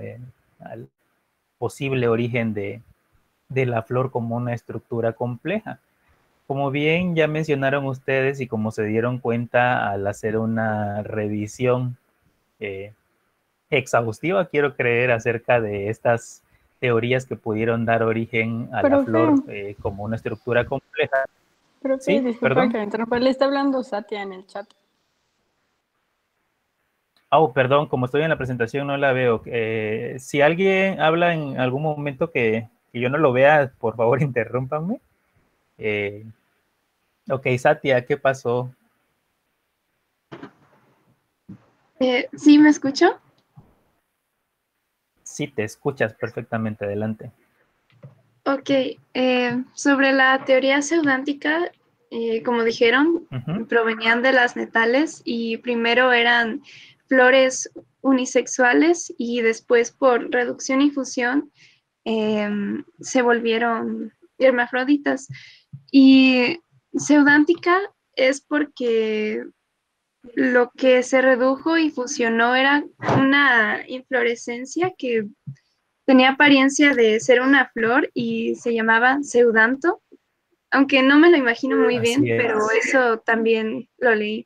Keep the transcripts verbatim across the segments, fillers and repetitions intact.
eh, al posible origen de, de la flor como una estructura compleja. Como bien ya mencionaron ustedes y como se dieron cuenta al hacer una revisión eh, exhaustiva, quiero creer, acerca de estas teorías que pudieron dar origen a la Profe, flor eh, como una estructura compleja. profe, Sí, disculpa perdón. que me interrumpa, le está hablando Satya en el chat. Oh, perdón, como estoy en la presentación no la veo. Eh, si alguien habla en algún momento que, que yo no lo vea, por favor interrúmpanme. Eh, ok, Satya, ¿qué pasó? Eh, ¿Sí me escucho? Sí, te escuchas perfectamente, adelante. Ok, eh, sobre la teoría pseudántica, eh, como dijeron, Uh-huh. provenían de las netales y primero eran flores unisexuales y después por reducción y fusión eh, se volvieron hermafroditas. Y pseudántica es porque lo que se redujo y fusionó era una inflorescencia que tenía apariencia de ser una flor y se llamaba Pseudanto, aunque no me lo imagino muy bien, Así pero es. eso también lo leí.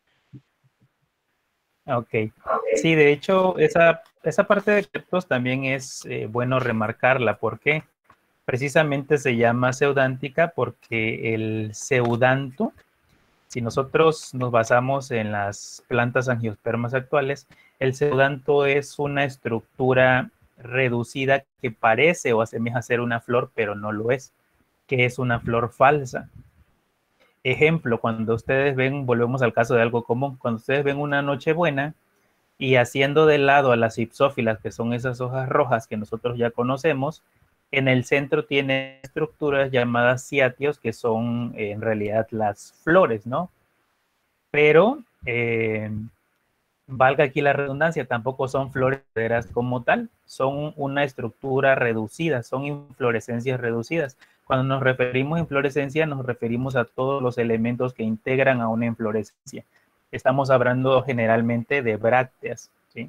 Ok. Sí, de hecho, esa, esa parte de conceptos también es eh, bueno remarcarla. ¿Por qué? Precisamente se llama pseudántica porque el pseudanto, si nosotros nos basamos en las plantas angiospermas actuales, el pseudanto es una estructura reducida que parece o asemeja ser una flor, pero no lo es, que es una flor falsa. Ejemplo, cuando ustedes ven, volvemos al caso de algo común, cuando ustedes ven una nochebuena y haciendo de lado a las ipsófilas, que son esas hojas rojas que nosotros ya conocemos, en el centro tiene estructuras llamadas ciatios, que son eh, en realidad las flores, ¿no? Pero, eh, valga aquí la redundancia, tampoco son flores como tal, son una estructura reducida, son inflorescencias reducidas. Cuando nos referimos a inflorescencia, nos referimos a todos los elementos que integran a una inflorescencia. Estamos hablando generalmente de brácteas, ¿sí?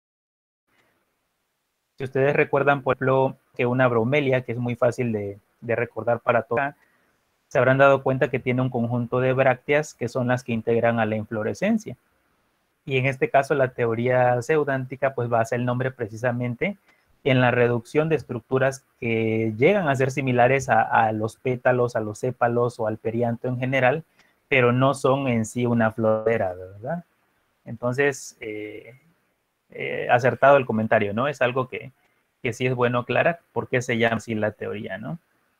Si ustedes recuerdan, por ejemplo, que una bromelia, que es muy fácil de, de recordar para todos, se habrán dado cuenta que tiene un conjunto de brácteas que son las que integran a la inflorescencia. Y en este caso la teoría pseudántica pues basa el nombre precisamente en la reducción de estructuras que llegan a ser similares a, a los pétalos, a los sépalos o al perianto en general, pero no son en sí una florera, ¿verdad? Entonces, eh, eh, acertado el comentario, ¿no? Es algo que, que sí es bueno aclarar por qué se llama así la teoría, ¿no?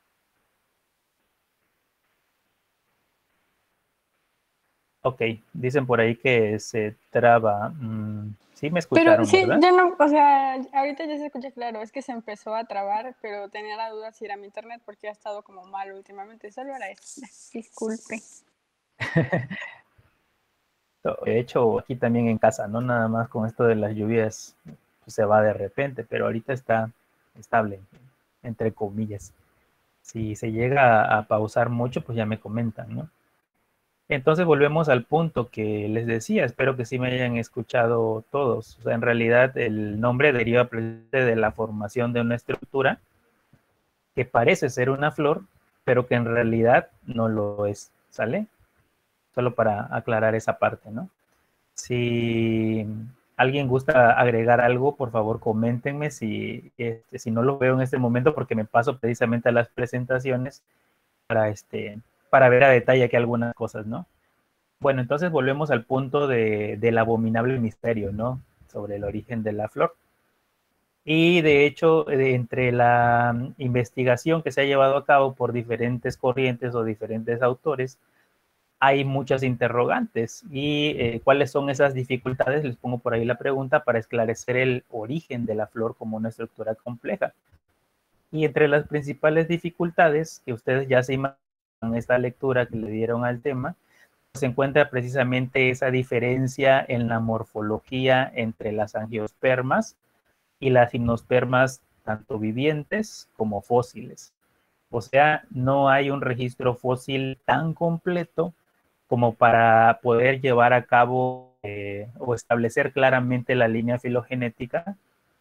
Ok, dicen por ahí que se traba. Mm, sí me Pero escucharon, sí, ¿verdad? ya no, o sea, ahorita ya se escucha claro, es que se empezó a trabar, pero tenía la duda si era mi internet porque ha estado como mal últimamente, solo era eso. Disculpe. De hecho, aquí también en casa, no nada más con esto de las lluvias, pues se va de repente, pero ahorita está estable, entre comillas. Si se llega a, a pausar mucho, pues ya me comentan, ¿no? Entonces volvemos al punto que les decía, espero que sí me hayan escuchado todos. O sea, en realidad el nombre deriva precisamente de la formación de una estructura que parece ser una flor, pero que en realidad no lo es, ¿sale? Solo para aclarar esa parte, ¿no? Si alguien gusta agregar algo, por favor coméntenme si, este, si no lo veo en este momento porque me paso precisamente a las presentaciones para, este, para ver a detalle aquí algunas cosas, ¿no? Bueno, entonces volvemos al punto de, del abominable misterio, ¿no? Sobre el origen de la flor. Y de hecho, de, entre la investigación que se ha llevado a cabo por diferentes corrientes o diferentes autores, hay muchas interrogantes. ¿Y eh, cuáles son esas dificultades? Les pongo por ahí la pregunta para esclarecer el origen de la flor como una estructura compleja. Y entre las principales dificultades que ustedes ya se imaginan en esta lectura que le dieron al tema, se encuentra precisamente esa diferencia en la morfología entre las angiospermas y las gimnospermas, tanto vivientes como fósiles. O sea, no hay un registro fósil tan completo como para poder llevar a cabo eh, o establecer claramente la línea filogenética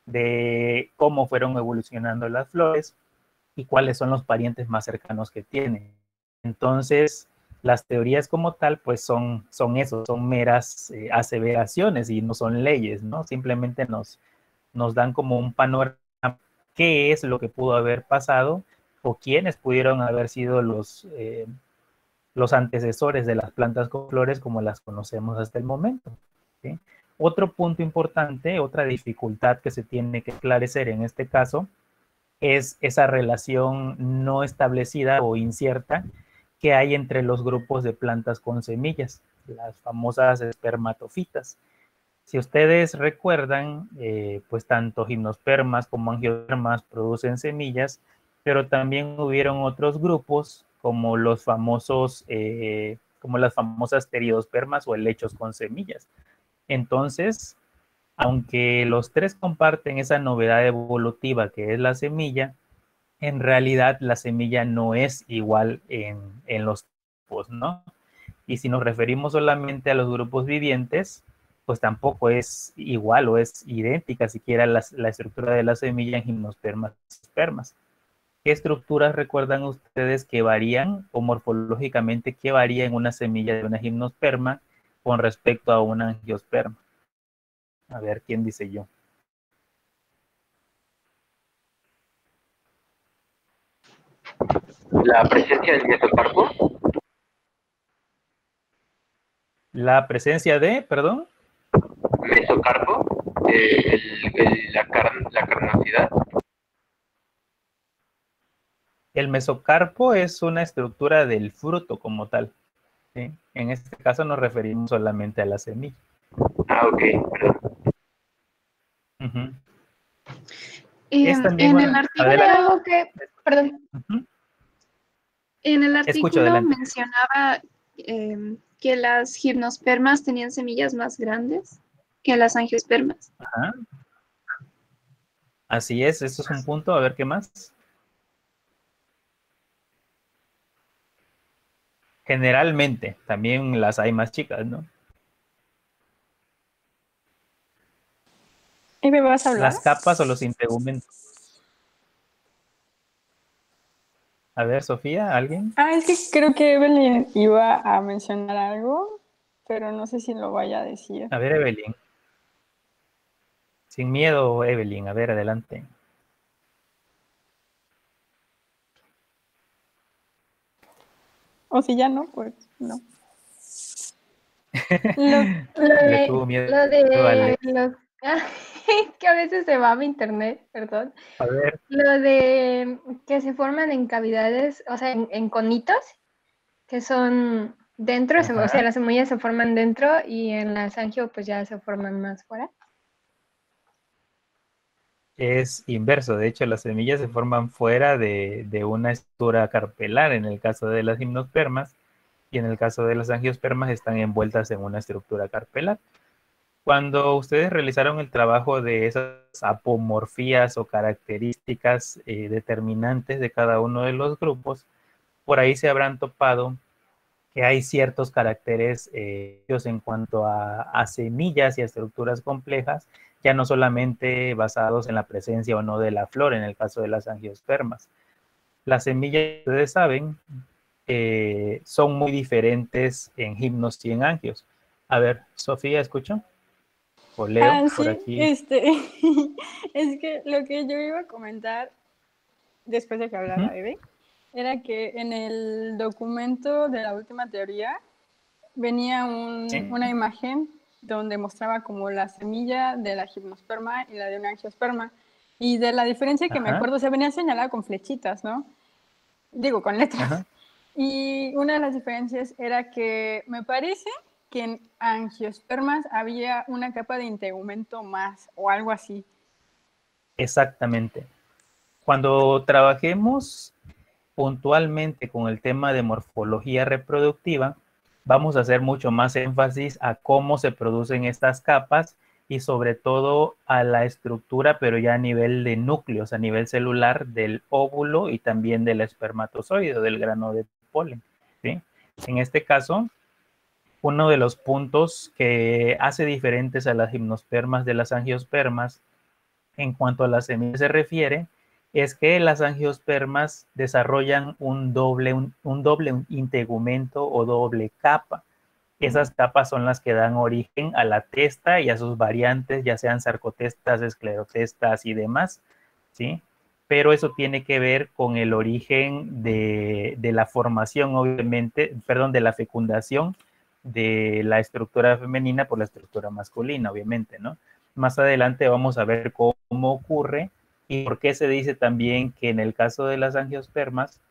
de cómo fueron evolucionando las flores y cuáles son los parientes más cercanos que tienen. Entonces, las teorías como tal, pues son, son eso, son meras eh, aseveraciones y no son leyes, ¿no? Simplemente nos, nos dan como un panorama, qué es lo que pudo haber pasado o quiénes pudieron haber sido los, eh, los antecesores de las plantas con flores como las conocemos hasta el momento, ¿sí? Otro punto importante, otra dificultad que se tiene que esclarecer en este caso, es esa relación no establecida o incierta que hay entre los grupos de plantas con semillas, las famosas espermatofitas. Si ustedes recuerdan, eh, pues tanto gimnospermas como angiospermas producen semillas, pero también hubieron otros grupos como los famosos, eh, como las famosas pteriospermas o helechos con semillas. Entonces, aunque los tres comparten esa novedad evolutiva que es la semilla, en realidad la semilla no es igual en, en los grupos, ¿no? Y si nos referimos solamente a los grupos vivientes, pues tampoco es igual o es idéntica siquiera la, la estructura de la semilla en gimnospermas y espermas. ¿Qué estructuras recuerdan ustedes que varían o morfológicamente qué varía en una semilla de una gimnosperma con respecto a una angiosperma? A ver, ¿quién dice yo? La presencia del mesocarpo. La presencia de, perdón. Mesocarpo, eh, el, el, la, car la carnosidad. El mesocarpo es una estructura del fruto como tal, ¿sí? En este caso nos referimos solamente a la semilla. Ah, ok, perdón. Uh-huh. Eh, es también en una... el artículo, Adelante. algo que, perdón, Uh-huh. en el Escucho, artículo adelante. mencionaba eh, que las gimnospermas tenían semillas más grandes que las angiospermas. Ajá. Así es, eso es un punto. A ver, ¿qué más? Generalmente, también las hay más chicas, ¿no? ¿Y me vas a hablar? Las capas o los integumentos. A ver, Sofía, ¿alguien? Ah, es que creo que Evelyn iba a mencionar algo, pero no sé si lo vaya a decir. A ver, Evelyn. Sin miedo, Evelyn. A ver, adelante. O si ya no, pues no. Lo, lo Le de, tuvo miedo lo a de Alex. los, ah, es que a veces se va mi internet, perdón. A ver. Lo de que se forman en cavidades, o sea, en, en conitos, que son dentro, se- o sea, Ajá. las semillas se forman dentro y en las angio pues ya se forman más fuera. Es inverso. De hecho, las semillas se forman fuera de, de una estructura carpelar en el caso de las gimnospermas y en el caso de las angiospermas están envueltas en una estructura carpelar. Cuando ustedes realizaron el trabajo de esas apomorfías o características eh, determinantes de cada uno de los grupos, por ahí se habrán topado que hay ciertos caracteres eh, en cuanto a, a semillas y a estructuras complejas, ya no solamente basados en la presencia o no de la flor, en el caso de las angiospermas. Las semillas, ustedes saben, eh, son muy diferentes en gimnos y en angios. A ver, Sofía, ¿escucho? O Leo, Ah, por sí, aquí. este, es que lo que yo iba a comentar después de que hablara Uh-huh. Eve, era que en el documento de la última teoría venía un, Sí. una imagen donde mostraba como la semilla de la gimnosperma y la de un angiosperma. Y de la diferencia que Ajá. me acuerdo, o sea, venía señalada con flechitas, ¿no? Digo, con letras. Ajá. Y una de las diferencias era que me parece que en angiospermas había una capa de integumento más o algo así. Exactamente. Cuando trabajemos puntualmente con el tema de morfología reproductiva, vamos a hacer mucho más énfasis a cómo se producen estas capas y sobre todo a la estructura, pero ya a nivel de núcleos, a nivel celular del óvulo y también del espermatozoide, del grano de polen, ¿sí? En este caso, uno de los puntos que hace diferentes a las gimnospermas de las angiospermas en cuanto a las semillas se refiere, es que las angiospermas desarrollan un doble, un, un doble integumento o doble capa. Esas capas son las que dan origen a la testa y a sus variantes, ya sean sarcotestas, esclerotestas y demás, ¿sí? Pero eso tiene que ver con el origen de, de la formación, obviamente, perdón, de la fecundación de la estructura femenina por la estructura masculina, obviamente, ¿no? Más adelante vamos a ver cómo, cómo ocurre y por qué se dice también que en el caso de las angiospermas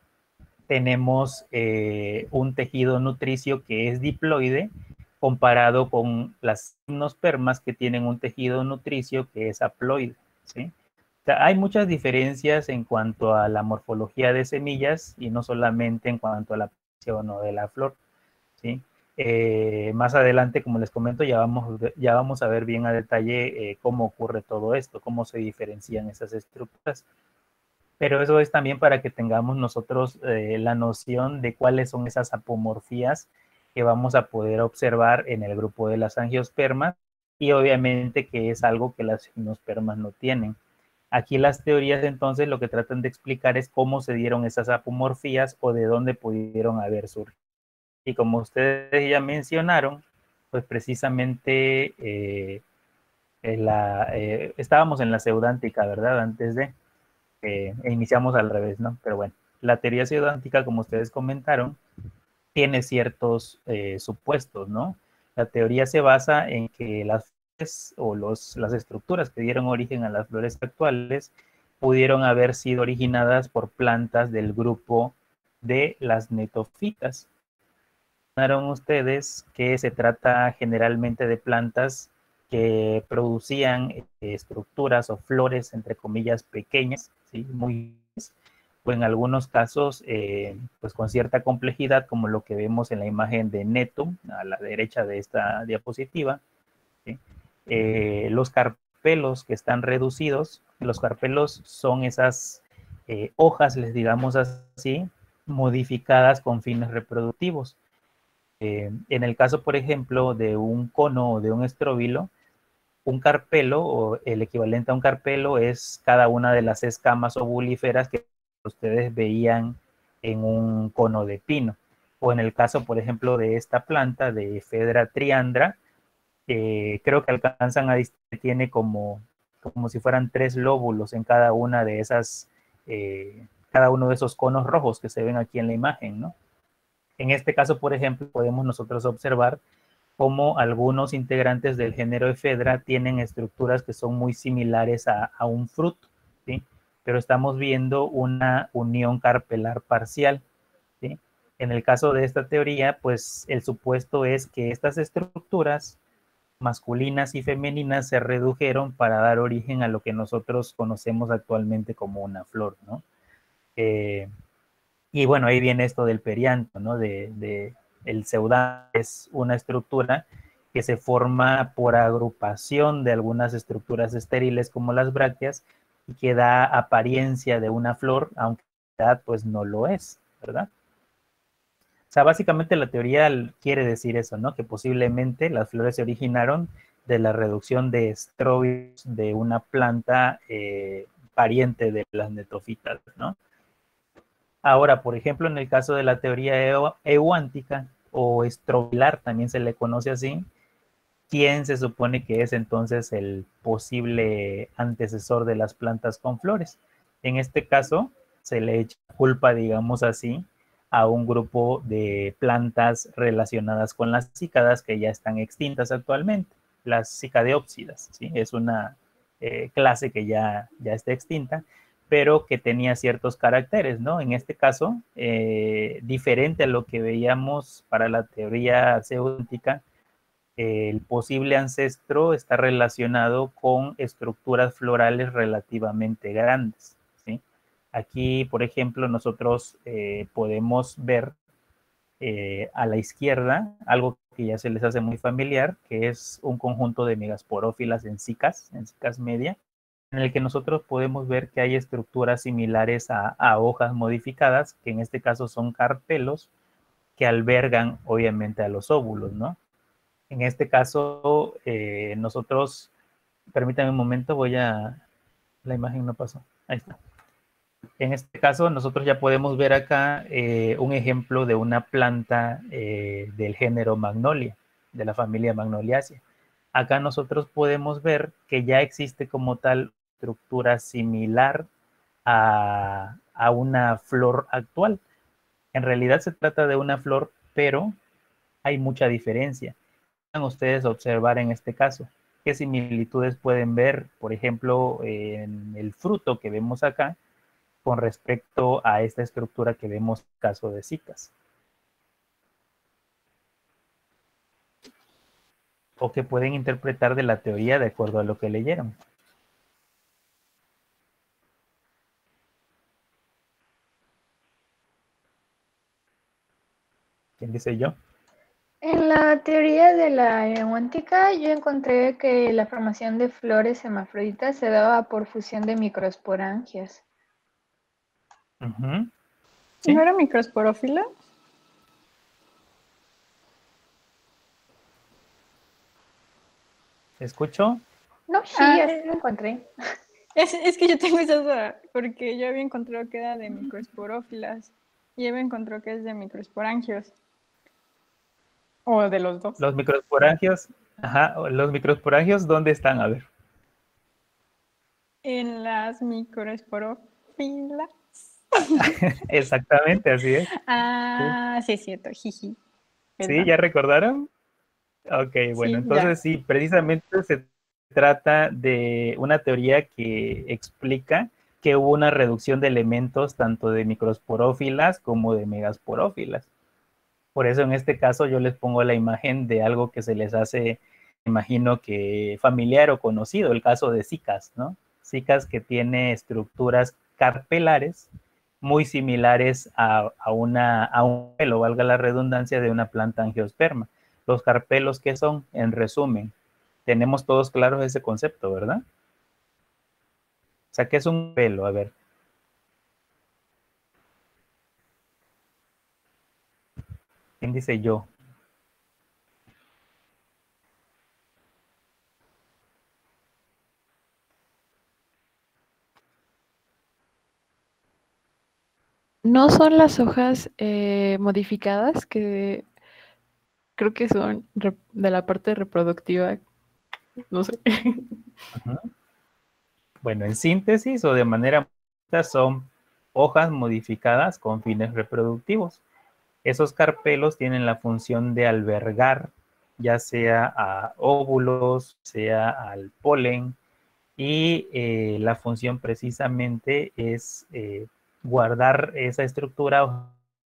tenemos eh, un tejido nutricio que es diploide comparado con las gimnospermas que tienen un tejido nutricio que es haploide, ¿sí? O sea, hay muchas diferencias en cuanto a la morfología de semillas y no solamente en cuanto a la aparición o de la flor, ¿sí? Eh, más adelante, como les comento, ya vamos, ya vamos a ver bien a detalle eh, cómo ocurre todo esto, cómo se diferencian esas estructuras. Pero eso es también para que tengamos nosotros eh, la noción de cuáles son esas apomorfías que vamos a poder observar en el grupo de las angiospermas y obviamente que es algo que las gimnospermas no tienen. Aquí las teorías entonces lo que tratan de explicar es cómo se dieron esas apomorfías o de dónde pudieron haber surgido. Y como ustedes ya mencionaron, pues precisamente eh, en la, eh, estábamos en la seudántica, ¿verdad? Antes de... Eh, e iniciamos al revés, ¿no? Pero bueno, la teoría pseudántica, como ustedes comentaron, tiene ciertos eh, supuestos, ¿no? La teoría se basa en que las flores o los, las estructuras que dieron origen a las flores actuales pudieron haber sido originadas por plantas del grupo de las netofitas. Mencionaron ustedes que se trata generalmente de plantas que producían eh, estructuras o flores, entre comillas, pequeñas, ¿sí? Muy, o en algunos casos, eh, pues con cierta complejidad, como lo que vemos en la imagen de Netum, a la derecha de esta diapositiva, ¿sí? Eh, los carpelos que están reducidos, los carpelos son esas eh, hojas, les digamos así, modificadas con fines reproductivos. Eh, en el caso, por ejemplo, de un cono o de un estróbilo, un carpelo o el equivalente a un carpelo es cada una de las escamas ovulíferas que ustedes veían en un cono de pino. O en el caso, por ejemplo, de esta planta de Ephedra triandra, eh, creo que alcanzan a distinguir, tiene como, como si fueran tres lóbulos en cada una de esas, eh, cada uno de esos conos rojos que se ven aquí en la imagen, ¿no? En este caso, por ejemplo, podemos nosotros observar cómo algunos integrantes del género Ephedra tienen estructuras que son muy similares a, a un fruto, ¿sí? Pero estamos viendo una unión carpelar parcial, ¿sí? En el caso de esta teoría, pues el supuesto es que estas estructuras masculinas y femeninas se redujeron para dar origen a lo que nosotros conocemos actualmente como una flor, ¿no? Eh, y bueno, ahí viene esto del perianto, ¿no? De, de el seudán es una estructura que se forma por agrupación de algunas estructuras estériles como las brácteas y que da apariencia de una flor, aunque en realidad pues no lo es, ¿verdad? O sea, básicamente la teoría quiere decir eso, ¿no? Que posiblemente las flores se originaron de la reducción de estróbilos de una planta eh, pariente de las netofitas, ¿no? Ahora, por ejemplo, en el caso de la teoría euántica o estrobilar, también se le conoce así, ¿quién se supone que es entonces el posible antecesor de las plantas con flores? En este caso, se le echa culpa, digamos así, a un grupo de plantas relacionadas con las cícadas que ya están extintas actualmente, las cicadeópsidas, ¿sí? Es una eh, clase que ya, ya está extinta, pero que tenía ciertos caracteres, ¿no? En este caso, eh, diferente a lo que veíamos para la teoría pseudóntica, eh, el posible ancestro está relacionado con estructuras florales relativamente grandes, ¿sí? Aquí, por ejemplo, nosotros eh, podemos ver eh, a la izquierda algo que ya se les hace muy familiar, que es un conjunto de megasporófilas en cicas, en cicas media, en el que nosotros podemos ver que hay estructuras similares a, a hojas modificadas, que en este caso son carpelos, que albergan obviamente a los óvulos, ¿no? En este caso, eh, nosotros, permítanme un momento, voy a, La imagen no pasó. Ahí está. En este caso, nosotros ya podemos ver acá eh, un ejemplo de una planta eh, del género Magnolia, de la familia Magnoliaceae. Acá nosotros podemos ver que ya existe como tal estructura similar a, a una flor actual. En realidad se trata de una flor, pero hay mucha diferencia. Pueden ustedes observar en este caso qué similitudes pueden ver, por ejemplo, en el fruto que vemos acá con respecto a esta estructura que vemos en el caso de citas. O que pueden interpretar de la teoría de acuerdo a lo que leyeron. ¿Quién dice yo? En la teoría de la aeronáutica, yo encontré que la formación de flores hermafroditas se daba por fusión de microesporangias. Uh-huh. ¿Sí? ¿No era microesporófila? ¿Escucho? No, sí, Ah, así lo encontré. Es, es que yo tengo esa duda, porque yo había encontrado que era de microesporófilas y Eva encontró que es de microesporangios. O de los dos. Los microesporangios, ajá, los microesporangios, ¿dónde están? A ver. En las microesporófilas. Exactamente, así es. Ah, sí, es cierto, jiji. ¿Sí? ¿Ya recordaron? Ok, bueno, Sí, entonces ya. sí, precisamente se trata de una teoría que explica que hubo una reducción de elementos tanto de microesporófilas como de megasporófilas. Por eso en este caso yo les pongo la imagen de algo que se les hace, imagino que familiar o conocido, el caso de Zicas, ¿no? Zicas que tiene estructuras carpelares muy similares a, a, una, a un pelo, valga la redundancia, de una planta angiosperma. Los carpelos, ¿qué son? En resumen, tenemos todos claros ese concepto, ¿verdad? O sea, ¿qué es un pelo? A ver. ¿Quién dice yo? ¿No son las hojas eh, modificadas que creo que son de la parte reproductiva? No sé. Uh-huh. Bueno, en síntesis o de manera son hojas modificadas con fines reproductivos. Esos carpelos tienen la función de albergar ya sea a óvulos, sea al polen, y eh, la función precisamente es eh, guardar esa estructura o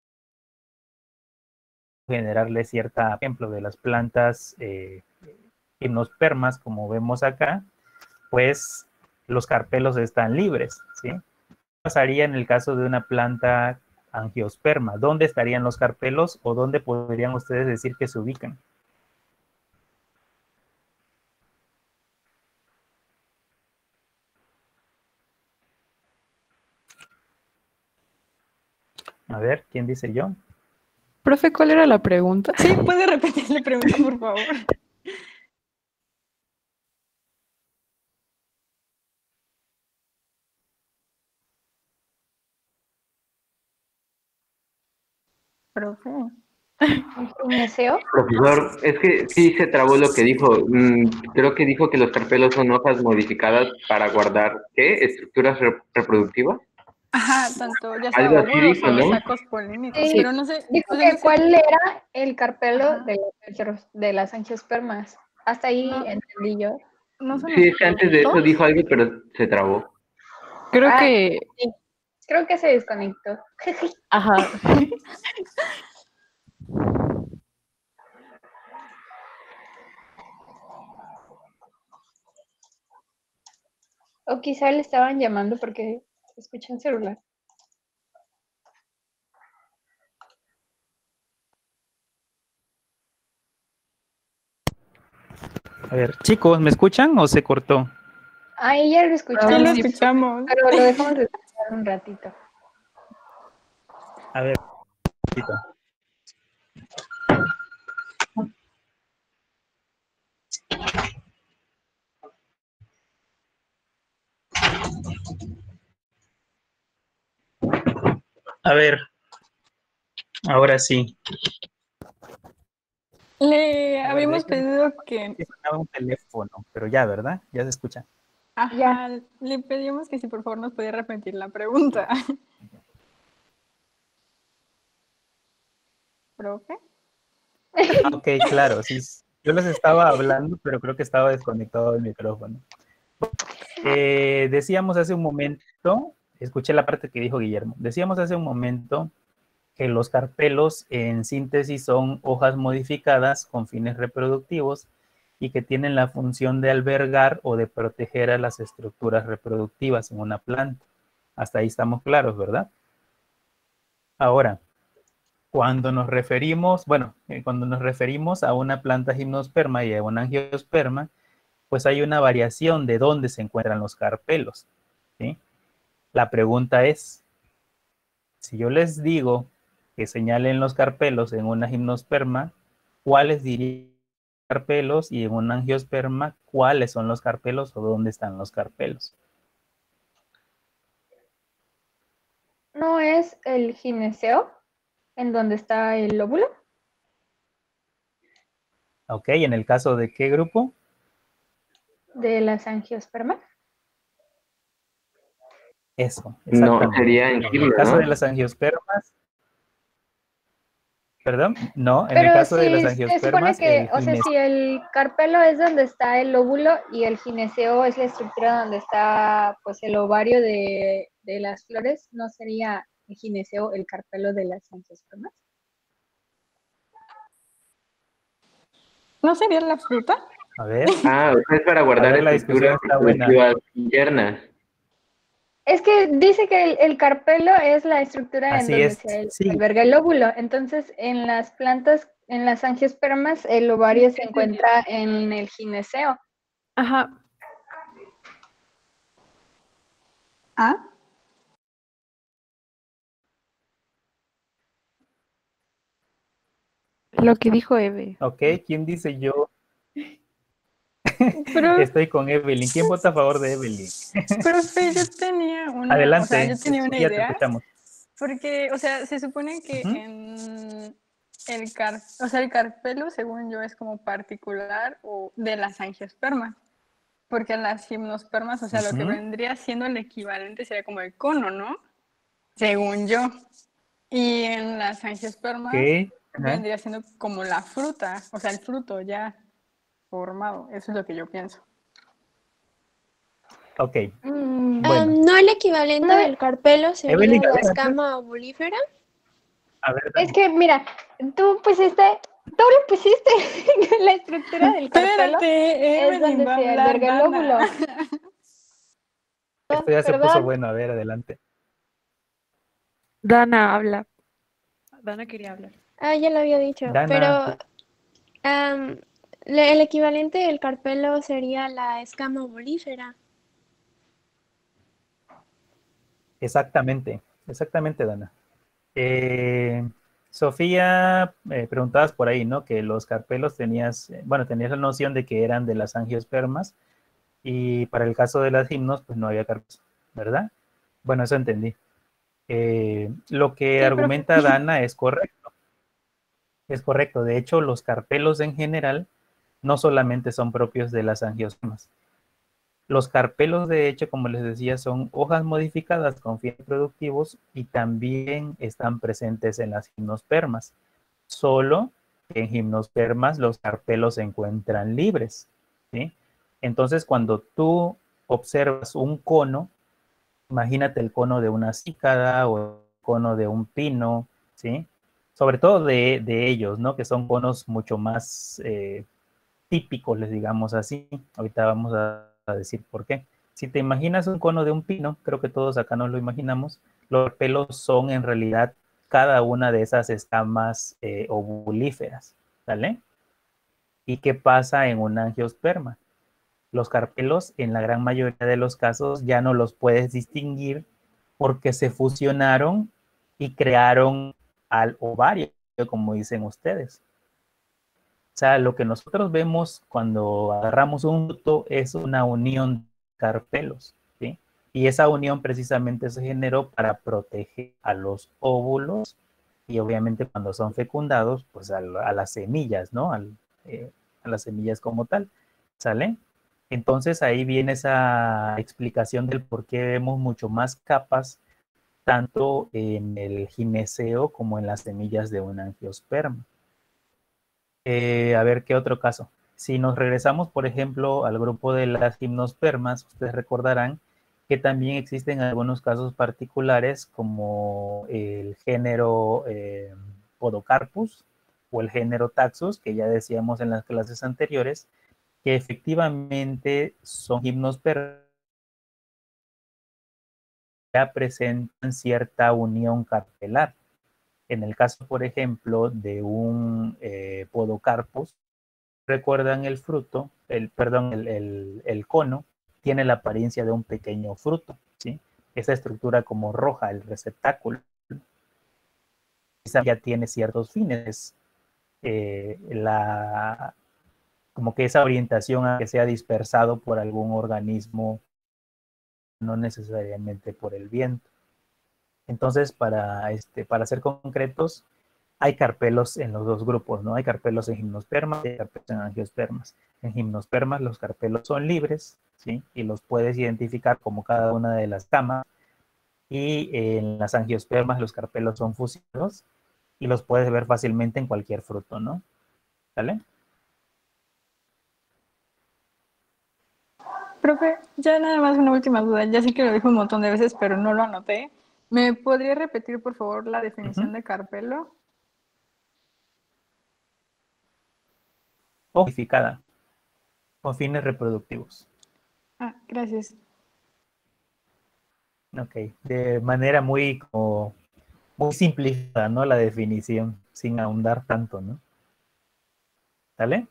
generarle cierta, por ejemplo, de las plantas eh, gimnospermas, como vemos acá, pues los carpelos están libres, ¿sí? ¿Qué pasaría en el caso de una planta angiosperma? ¿Dónde estarían los carpelos o dónde podrían ustedes decir que se ubican? A ver, ¿quién dice yo? Profe, ¿cuál era la pregunta? Sí, ¿puede repetir la pregunta, por favor? Profe. ¿Un deseo? Profesor, es que sí se trabó lo que dijo. Mm, creo que dijo que los carpelos son hojas modificadas para guardar, ¿qué? ¿Estructuras re- reproductivas? Ajá, tanto ya sea Algo así óvulos dijo, o ¿no? sacos polémicos, Sí, pero no sé, dijo o sea, no que sé, cuál era el carpelo ajá, de, los- de las angiospermas. Hasta ahí no, entendí yo. no son Sí, los es que antes de eso frutos. dijo algo, pero se trabó. Creo Ah, que, sí, creo que se desconectó. ajá. O quizá le estaban llamando porque escuché un celular. A ver, chicos, ¿me escuchan o se cortó? Ahí ya lo Sí lo escuchamos, Sí, escuchamos. pero lo dejamos de escuchar un ratito. A ver, chico. A ver, ahora sí. Le A ver, habíamos déjenme- pedido que, que sonaba un teléfono, pero ya, ¿verdad? Ya se escucha. ajá, le pedimos que si por favor nos podía repetir la pregunta. ¿Profe? Ah, ok, claro, sí. Yo les estaba hablando, pero creo que estaba desconectado el micrófono. Eh, decíamos hace un momento, escuché la parte que dijo Guillermo, decíamos hace un momento que los carpelos en síntesis son hojas modificadas con fines reproductivos y que tienen la función de albergar o de proteger a las estructuras reproductivas en una planta. Hasta ahí estamos claros, ¿verdad? Ahora, cuando nos referimos, bueno, eh, cuando nos referimos a una planta gimnosperma y a una angiosperma, pues hay una variación de dónde se encuentran los carpelos, ¿sí? La pregunta es, si yo les digo que señalen los carpelos en una gimnosperma, ¿cuáles dirían carpelos? Y en una angiosperma, ¿cuáles son los carpelos o dónde están los carpelos? ¿No es el gineceo en donde está el lóbulo? Ok, ¿en el caso de qué grupo? De las angiospermas. Eso, No, exactamente. sería en En el gimno, caso de ¿no? las angiospermas, perdón, no, en el Pero caso de las si se supone angiospermas, que, el o sea, gineceo. si el carpelo es donde está el óvulo y el gineceo es la estructura donde está pues el ovario de, de las flores, ¿no sería el gineceo el carpelo de las angiospermas? ¿No sería la fruta? A ver, Ah, o sea, es para a guardar ver, la discusión estructuras está buena. reproductivas internas. Es que dice que el, el carpelo es la estructura en Así donde es, se sí. alberga el óvulo. Entonces, en las plantas, en las angiospermas, el ovario se encuentra en el gineceo. Ajá, ¿Ah? lo que dijo Eve. Ok, ¿quién dice yo? Pero, Estoy con Evelyn. ¿Quién vota a favor de Evelyn? profe, yo tenía una, o sea, Adelante, yo tenía una ya te idea, escuchamos. porque, o sea, se supone que Ujú. en el car, o sea, el carpelo, según yo, es como particular o de las angiospermas, porque las gimnospermas, o sea, lo que Ujú. vendría siendo el equivalente sería como el cono, ¿no? Según yo. Y en las angiospermas Ok, ajá. vendría siendo como la fruta, o sea, el fruto ya formado. Eso es lo que yo pienso. Ok, Mm, bueno. Um, ¿no el equivalente no, del carpelo sería Evelyn, a la ver, a ver, escama ovolífera? a ver, es dale. que, mira, tú pusiste, tú le pusiste la estructura del carpelo Espérate, es Evelyn donde va a se hablar, alberga el Dana. óvulo. Esto ya se puso Perdón. bueno, a ver, adelante. Dana habla. Dana quería hablar. Ah, ya lo había dicho, Dana, pero um, le- el equivalente del carpelo sería la escama ovolífera. exactamente, exactamente, Dana. Eh, Sofía, eh, preguntabas por ahí, ¿no? Que los carpelos tenías, eh, bueno, tenías la noción de que eran de las angiospermas y para el caso de las gimnos, pues no había carpelos, ¿verdad? Bueno, eso entendí. Eh, lo que Sí, profe. argumenta Dana es correcto, es correcto. De hecho, los carpelos en general no solamente son propios de las angiospermas. Los carpelos, de hecho, como les decía, son hojas modificadas con fines productivos y también están presentes en las gimnospermas. Solo que en gimnospermas los carpelos se encuentran libres, ¿sí? Entonces, cuando tú observas un cono, imagínate el cono de una cícada o el cono de un pino, ¿sí? Sobre todo de, de ellos, ¿no? Que son conos mucho más eh, típicos, les digamos así. Ahorita vamos a, a decir por qué. Si te imaginas un cono de un pino, creo que todos acá nos lo imaginamos, los pelos son en realidad cada una de esas escamas eh, ovulíferas, ¿vale? ¿Y qué pasa en una angiosperma? Los carpelos, en la gran mayoría de los casos, ya no los puedes distinguir porque se fusionaron y crearon al ovario, como dicen ustedes. O sea, lo que nosotros vemos cuando agarramos un fruto es una unión de carpelos, ¿sí? Y esa unión precisamente se generó para proteger a los óvulos y obviamente cuando son fecundados, pues a, a las semillas, ¿no? Al, eh, a las semillas como tal, ¿sale? Entonces ahí viene esa explicación del por qué vemos mucho más capas tanto en el gineceo como en las semillas de un angiosperma. Eh, a ver, ¿qué otro caso? Si nos regresamos, por ejemplo, al grupo de las gimnospermas, ustedes recordarán que también existen algunos casos particulares como el género eh, Podocarpus o el género Taxus, que ya decíamos en las clases anteriores, que efectivamente son gimnospermas que ya presentan cierta unión carpelar. En el caso, por ejemplo, de un eh, Podocarpus, recuerdan el fruto, el, perdón, el, el, el cono, tiene la apariencia de un pequeño fruto, ¿sí? Esa estructura como roja, el receptáculo, esa ya tiene ciertos fines. Eh, la, como que esa orientación a que sea dispersado por algún organismo, no necesariamente por el viento. Entonces, para, este, para ser concretos, hay carpelos en los dos grupos, ¿no? Hay carpelos en gimnospermas y hay carpelos en angiospermas. En gimnospermas los carpelos son libres, ¿sí? Y los puedes identificar como cada una de las camas. Y en las angiospermas los carpelos son fusilados y los puedes ver fácilmente en cualquier fruto, ¿no? ¿Sale? Profe, ya nada más una última duda. Ya sé que lo dijo un montón de veces, pero no lo anoté. ¿Me podría repetir, por favor, la definición Uh-huh. de carpelo? Modificada, con fines reproductivos. Ah, gracias. Ok, de manera muy, como, muy simplificada, ¿no? La definición, sin ahondar tanto, ¿no? ¿Sale?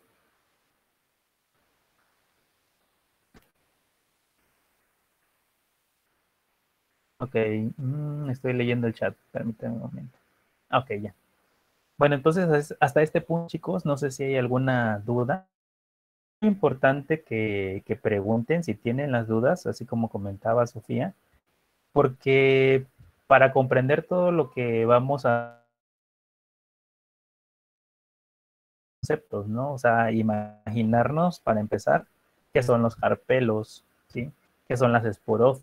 Ok, mm, estoy leyendo el chat, permítanme un momento. Ok, ya. Bueno, entonces hasta este punto, chicos, no sé si hay alguna duda. Es importante que, que pregunten si tienen las dudas, así como comentaba Sofía, porque para comprender todo lo que vamos a conceptos, ¿no? O sea, imaginarnos, para empezar, qué son los carpelos, ¿sí? ¿Qué son las esporófitas?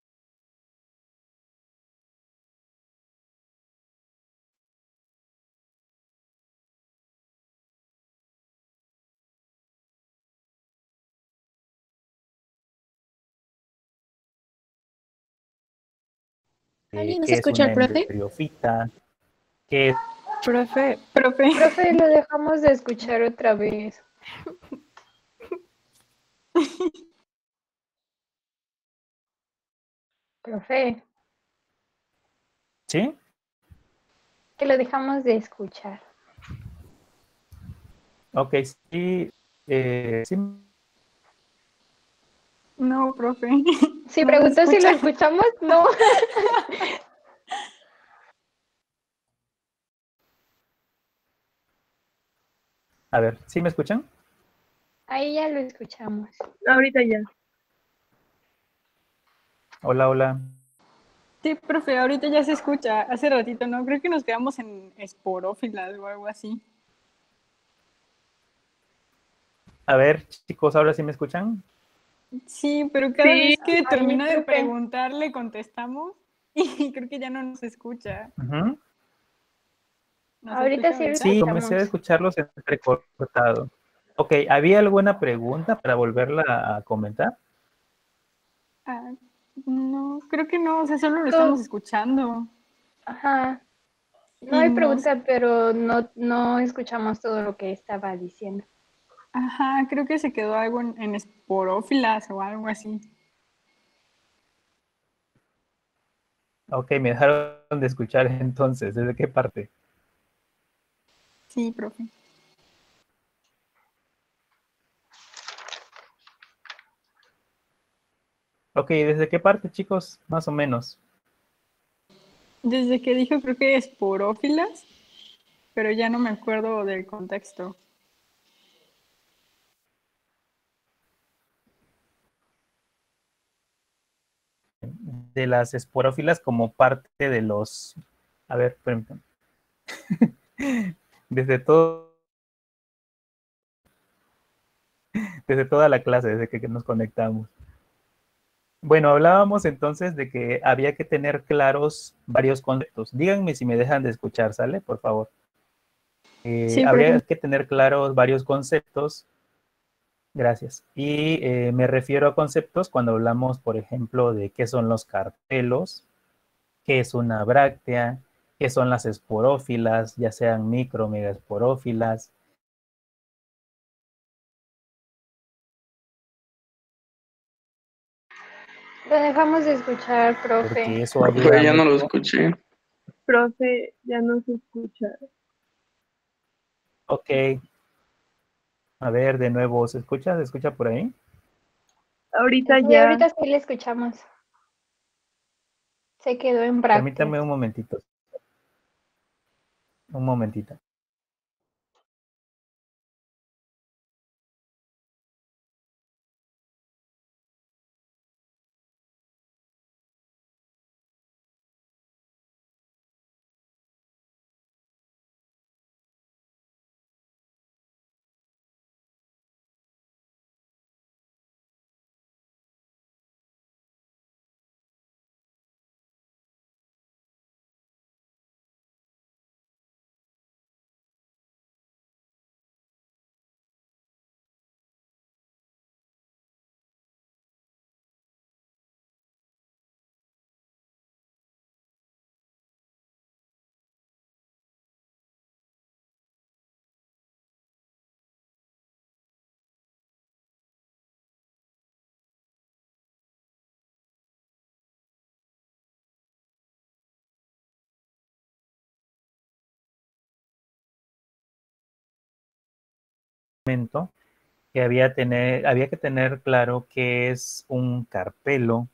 ¿Alguien nos ¿Qué es escucha una al profe? embriofita? ¿Qué es? Profe, Profe, Profe, lo dejamos de escuchar otra vez. Profe, ¿Sí? que lo dejamos de escuchar. Ok, sí, eh, sí. no, profe. Si No lo preguntó si lo escucha. escuchamos, no. A ver, ¿sí me escuchan? Ahí ya lo escuchamos. Ahorita ya. Hola, hola. Sí, profe, ahorita ya se escucha. Hace ratito, ¿no? Creo que nos quedamos en esporófilas o algo así. A ver, chicos, ¿ahora sí me escuchan? Sí, pero cada Sí, vez que Ahí, termina de profe. preguntar, le contestamos y creo que ya no nos escucha. Uh-huh. ¿Nos Ahorita escucha sí lo ahorita? Sí, comencé a escuchamos. escucharlos entrecortado. Ok, ¿había alguna pregunta para volverla a comentar? Ah, no, creo que no, o sea, solo lo Tú- estamos escuchando. Ajá. No Y hay nos, pregunta, pero no, no escuchamos todo lo que estaba diciendo. ajá, creo que se quedó algo en, en esporófilas o algo así. Ok, me dejaron de escuchar entonces. ¿Desde qué parte? Sí, profe. Ok, ¿desde qué parte, chicos? Más o menos. Desde que dijo creo que esporófilas, pero ya no me acuerdo del contexto. de las esporófilas como parte de los, a ver, permítanme. desde todo, desde toda la clase, desde que, que nos conectamos. Bueno, hablábamos entonces de que había que tener claros varios conceptos. Díganme si me dejan de escuchar, ¿sale? Por favor. Eh, Sí, por habría ejemplo. que tener claros varios conceptos. Gracias. Y eh, me refiero a conceptos cuando hablamos, por ejemplo, de qué son los carpelos, qué es una bráctea, qué son las esporófilas, ya sean micro o megaesporófilas. Lo dejamos de escuchar, profe. Porque eso ayuda Profe, ya no lo mucho. escuché. Profe, ya no se escucha. Ok. A ver, de nuevo, ¿se escucha? ¿Se escucha por ahí? Ahorita Sí, ya. ahorita sí le escuchamos. Se quedó en brácteas. Permítame un momentito. Un momentito. Momento que había, tener, había que tener claro qué es un carpelo,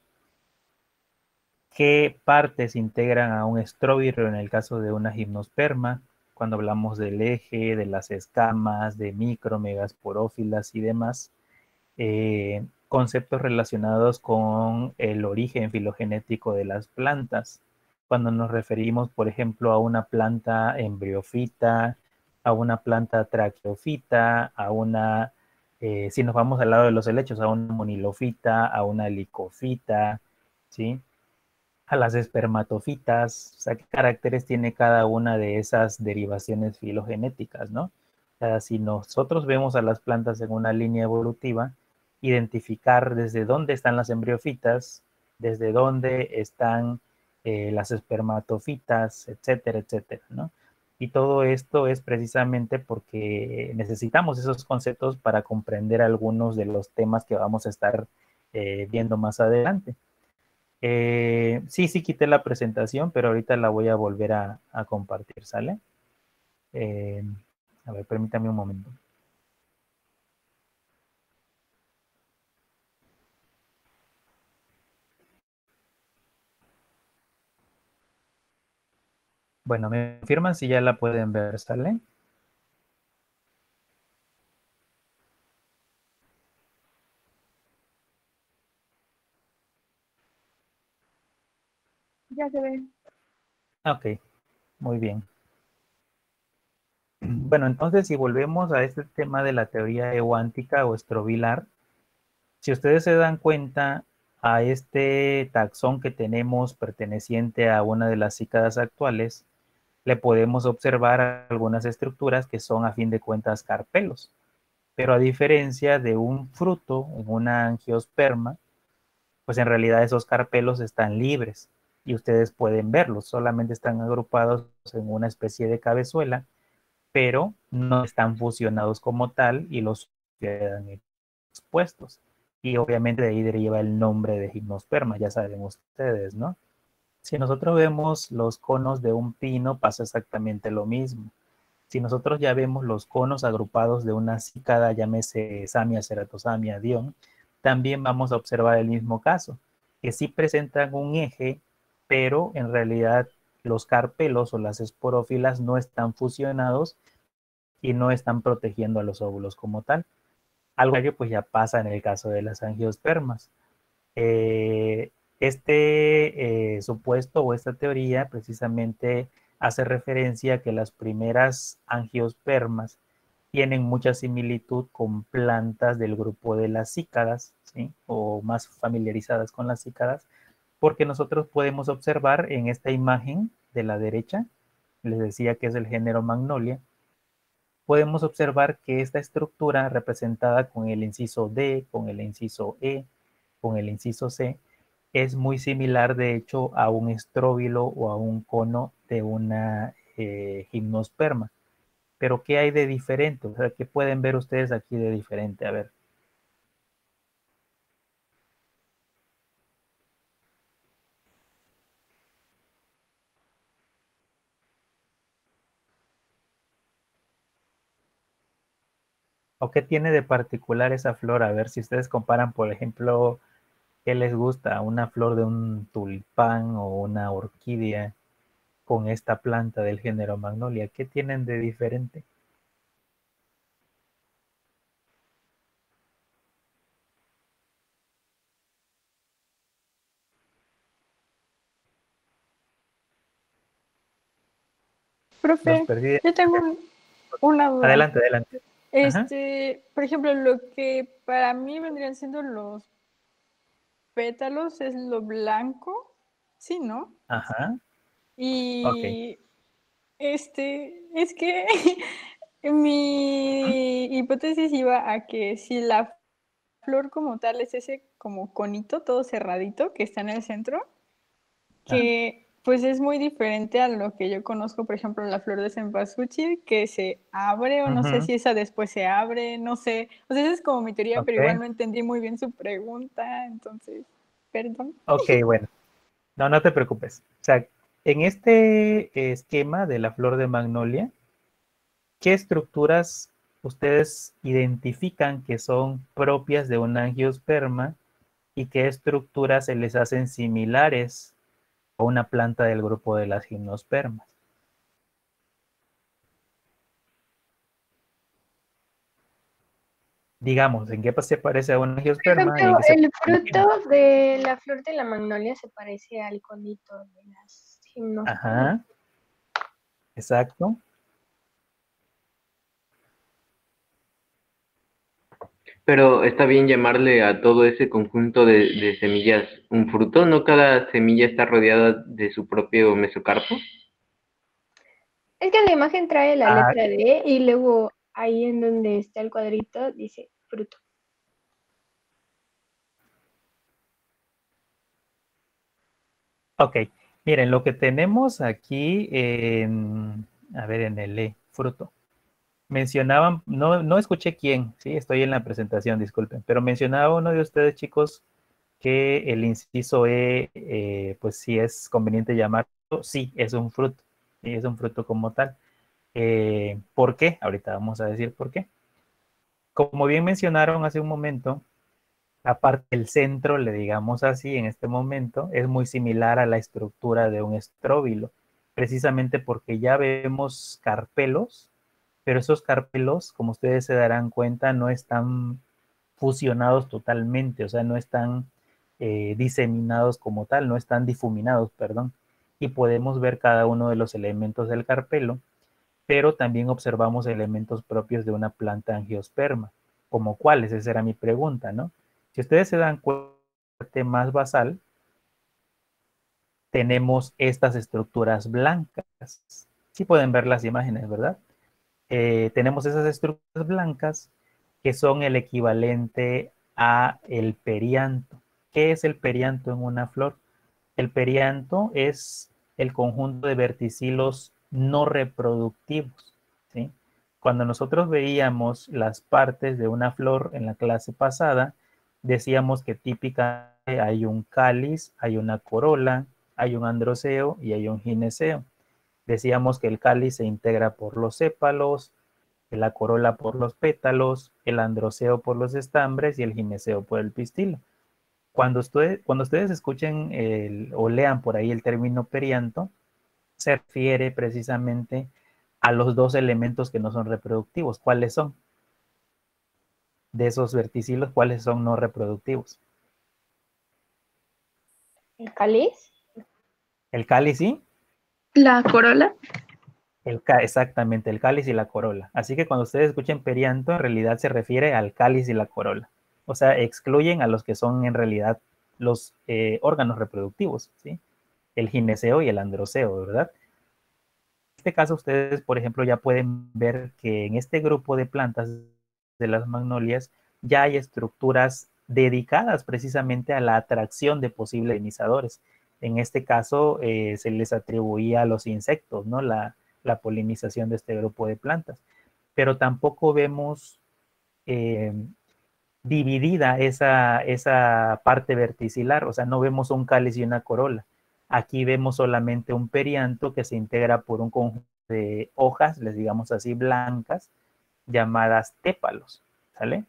qué partes integran a un estróbilo en el caso de una gimnosperma, cuando hablamos del eje, de las escamas, de micro, megasporófilas y demás, eh, conceptos relacionados con el origen filogenético de las plantas. Cuando nos referimos, por ejemplo, a una planta embriofita, a una planta traqueofita, a una, eh, si nos vamos al lado de los helechos, a una monilofita, a una licofita, ¿sí? A las espermatofitas, o sea, qué caracteres tiene cada una de esas derivaciones filogenéticas, ¿no? O sea, si nosotros vemos a las plantas en una línea evolutiva, identificar desde dónde están las embriofitas, desde dónde están eh, las espermatofitas, etcétera, etcétera, ¿no? Y todo esto es precisamente porque necesitamos esos conceptos para comprender algunos de los temas que vamos a estar eh, viendo más adelante. Eh, sí, sí quité la presentación, pero ahorita la voy a volver a, a compartir, ¿sale? Eh, a ver, permítame un momento. Bueno, me confirman si ya la pueden ver, ¿sale? Ya se ve. Ok, muy bien. Bueno, entonces si volvemos a este tema de la teoría euántica o estrobilar, si ustedes se dan cuenta, a este taxón que tenemos perteneciente a una de las cícadas actuales, le podemos observar algunas estructuras que son a fin de cuentas carpelos. Pero a diferencia de un fruto en una angiosperma, pues en realidad esos carpelos están libres y ustedes pueden verlos, solamente están agrupados en una especie de cabezuela, pero no están fusionados como tal y los quedan expuestos. Y obviamente de ahí deriva el nombre de gimnosperma, ya saben ustedes, ¿no? Si nosotros vemos los conos de un pino, pasa exactamente lo mismo. Si nosotros ya vemos los conos agrupados de una cícada, llámese Samia, Ceratosamia, Dion, también vamos a observar el mismo caso, que sí presentan un eje, pero en realidad los carpelos o las esporófilas no están fusionados y no están protegiendo a los óvulos como tal. Algo que pues ya pasa en el caso de las angiospermas. Eh, Este eh, supuesto o esta teoría precisamente hace referencia a que las primeras angiospermas tienen mucha similitud con plantas del grupo de las cícadas, ¿sí? O más familiarizadas con las cícadas, porque nosotros podemos observar en esta imagen de la derecha, les decía que es el género Magnolia, podemos observar que esta estructura representada con el inciso D, con el inciso E, con el inciso C, es muy similar de hecho a un estróbilo o a un cono de una eh, gimnosperma. Pero ¿qué hay de diferente? O sea, ¿qué pueden ver ustedes aquí de diferente? A ver. ¿O qué tiene de particular esa flor? A ver si ustedes comparan, por ejemplo, ¿qué les gusta? ¿Una flor de un tulipán o una orquídea con esta planta del género Magnolia? ¿Qué tienen de diferente? Los Profe, perdí. yo tengo un- una duda. Adelante, adelante. Ajá. Este, por ejemplo, lo que para mí vendrían siendo los pétalos es lo blanco, sí, ¿no? Ajá. Ok. Y este, es que mi hipótesis iba a que si la flor como tal es ese como conito todo cerradito que está en el centro, que pues es muy diferente a lo que yo conozco, por ejemplo, la flor de cempasúchil, que se abre, o no sé Ujú. si esa después se abre, no sé. O sea, esa es como mi teoría, pero igual Ok. no entendí muy bien su pregunta, entonces, perdón. Ok, bueno. No, no te preocupes. O sea, en este esquema de la flor de Magnolia, ¿qué estructuras ustedes identifican que son propias de un angiosperma y qué estructuras se les hacen similares a una planta del grupo de las gimnospermas? Digamos, ¿en qué se parece a un Por angiosperma y en ejemplo, qué se el parece a una fruto de la flor de la magnolia se parece al conito de las gimnospermas. Ajá, exacto. Pero está bien llamarle a todo ese conjunto de, de semillas un fruto, ¿no? Cada semilla está rodeada de su propio mesocarpo. Es que la imagen trae la Ah, letra D y luego ahí en donde está el cuadrito dice fruto. ok, miren, lo que tenemos aquí en, a ver, en el E, fruto. Mencionaban, no, no escuché quién, sí, estoy en la presentación, disculpen, pero mencionaba uno de ustedes, chicos, que el inciso E, eh, pues sí es conveniente llamarlo, sí, es un fruto, sí, es un fruto como tal. Eh, ¿por qué? Ahorita vamos a decir por qué. Como bien mencionaron hace un momento, aparte el centro, le digamos así, en este momento, es muy similar a la estructura de un estróbilo, precisamente porque ya vemos carpelos, pero esos carpelos, como ustedes se darán cuenta, no están fusionados totalmente, o sea, no están eh, diseminados como tal, no están difuminados, perdón, y podemos ver cada uno de los elementos del carpelo, pero también observamos elementos propios de una planta angiosperma, como cuáles, esa era mi pregunta, ¿no? Si ustedes se dan cuenta, más basal, tenemos estas estructuras blancas. Sí pueden ver las imágenes, ¿verdad? Eh, tenemos esas estructuras blancas que son el equivalente a el perianto. ¿Qué es el perianto en una flor? El perianto es el conjunto de verticilos no reproductivos, ¿sí? Cuando nosotros veíamos las partes de una flor en la clase pasada, decíamos que típicamente hay un cáliz, hay una corola, hay un androceo y hay un gineceo. Decíamos que el cáliz se integra por los sépalos, la corola por los pétalos, el androceo por los estambres y el gineceo por el pistilo. Cuando ustedes, cuando ustedes escuchen el, o lean por ahí el término perianto, se refiere precisamente a los dos elementos que no son reproductivos. ¿Cuáles son? De esos verticilos, ¿cuáles son no reproductivos? ¿El cáliz? El cáliz, sí. La corola. El ca- exactamente, el cáliz y la corola. Así que cuando ustedes escuchen perianto, en realidad se refiere al cáliz y la corola. O sea, excluyen a los que son en realidad los eh, órganos reproductivos, ¿sí? El gineceo y el androceo, ¿verdad? En este caso, ustedes, por ejemplo, ya pueden ver que en este grupo de plantas de las magnolias ya hay estructuras dedicadas precisamente a la atracción de posibles polinizadores. En este caso, eh, se les atribuía a los insectos, ¿no? La, la polinización de este grupo de plantas. Pero tampoco vemos eh, dividida esa, esa parte verticilar, o sea, no vemos un cáliz y una corola. Aquí vemos solamente un perianto que se integra por un conjunto de hojas, les digamos así, blancas, llamadas tépalos, ¿sale?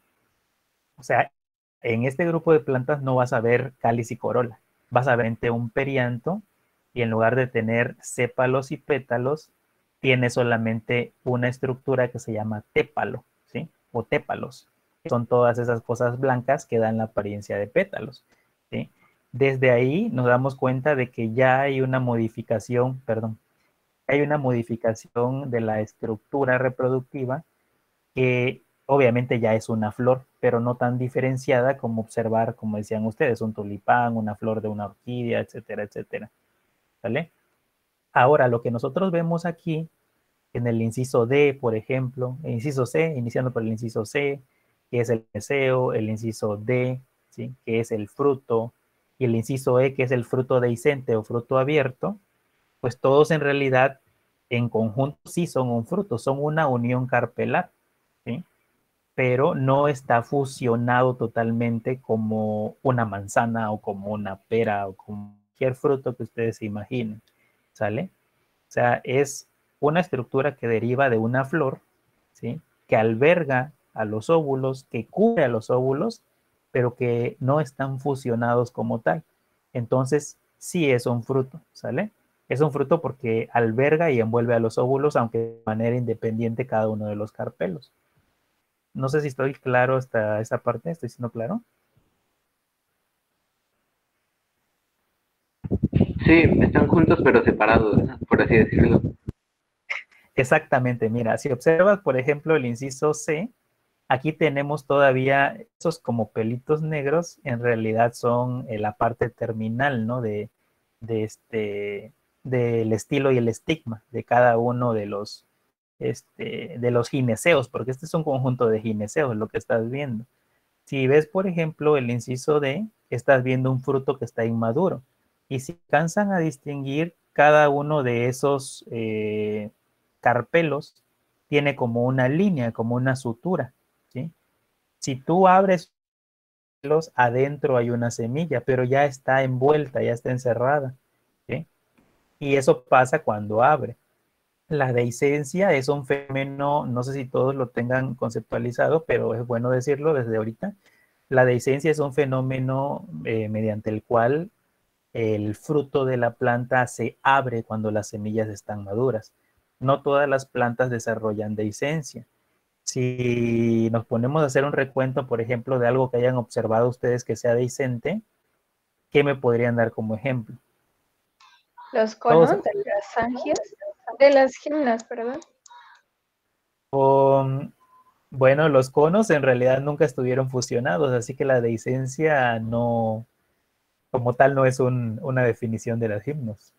O sea, en este grupo de plantas no vas a ver cáliz y corola, vas a ver un perianto y en lugar de tener sépalos y pétalos, tiene solamente una estructura que se llama tépalo, ¿sí? O tépalos. Son todas esas cosas blancas que dan la apariencia de pétalos, ¿sí? Desde ahí nos damos cuenta de que ya hay una modificación, perdón, hay una modificación de la estructura reproductiva que obviamente ya es una flor, pero no tan diferenciada como observar, como decían ustedes, un tulipán, una flor de una orquídea, etcétera, etcétera. ¿Vale? Ahora, lo que nosotros vemos aquí, en el inciso D, por ejemplo, el inciso C, iniciando por el inciso C, que es el deseo, el inciso D, ¿sí? Que es el fruto, y el inciso E, que es el fruto dehiscente o fruto abierto, pues todos en realidad en conjunto sí son un fruto, son una unión carpelar, ¿sí? Pero no está fusionado totalmente como una manzana o como una pera o como cualquier fruto que ustedes se imaginen, ¿sale? O sea, es una estructura que deriva de una flor, ¿sí? Que alberga a los óvulos, que cubre a los óvulos, pero que no están fusionados como tal. Entonces, sí es un fruto, ¿sale? Es un fruto porque alberga y envuelve a los óvulos, aunque de manera independiente cada uno de los carpelos. No sé si estoy claro hasta esa parte, ¿estoy siendo claro? Sí, están juntos pero separados, por así decirlo. Exactamente, mira, si observas, por ejemplo, el inciso C, aquí tenemos todavía esos como pelitos negros, en realidad son eh, la parte terminal, ¿no? De, de este, del estilo y el estigma de cada uno de los, este, de los gineceos, porque este es un conjunto de gineceos, lo que estás viendo. Si ves, por ejemplo, el inciso D, estás viendo un fruto que está inmaduro. Y si alcanzan a distinguir cada uno de esos eh, carpelos, tiene como una línea, como una sutura, ¿sí? Si tú abres los, adentro hay una semilla, pero ya está envuelta, ya está encerrada, ¿sí? Y eso pasa cuando abre. La dehiscencia es un fenómeno, no sé si todos lo tengan conceptualizado, pero es bueno decirlo desde ahorita. La dehiscencia es un fenómeno eh, mediante el cual el fruto de la planta se abre cuando las semillas están maduras. No todas las plantas desarrollan dehiscencia. Si nos ponemos a hacer un recuento, por ejemplo, de algo que hayan observado ustedes que sea dehiscente, ¿qué me podrían dar como ejemplo? Los Todos, conos de las angias, de las gimnas, perdón. um, bueno, los conos en realidad nunca estuvieron fusionados, así que la dehiscencia no, como tal, no es un, una definición de las gimnos.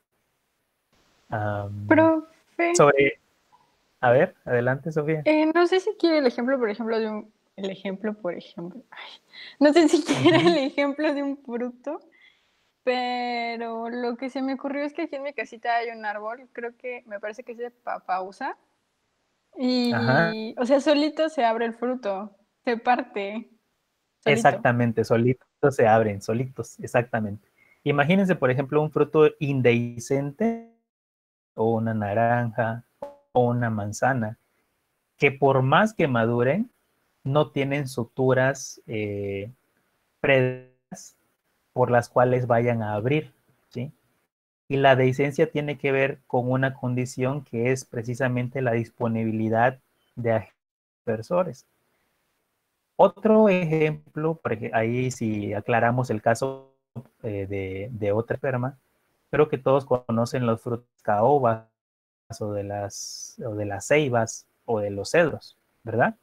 Um, Profe, sobre, a ver, adelante, Sofía. eh, no sé si quiere el ejemplo, por ejemplo, de un, el ejemplo, por ejemplo, ay, no sé si quiere Ujú. el ejemplo de un fruto, pero lo que se me ocurrió es que aquí en mi casita hay un árbol, creo que me parece que es de papausa, Ajá, y, o sea, solito se abre el fruto, se parte, solito. exactamente, solitos se abren, solitos, exactamente. Imagínense, por ejemplo, un fruto indehiscente o una naranja o una manzana, que por más que maduren, no tienen suturas eh, previas por las cuales vayan a abrir, ¿sí? Y la dehiscencia tiene que ver con una condición que es precisamente la disponibilidad de agentes dispersores. Otro ejemplo, por ej- ahí si aclaramos el caso eh, de, de otra esperma. Creo que todos conocen los frutos caobas o de las, o de las ceibas o de los cedros, ¿verdad?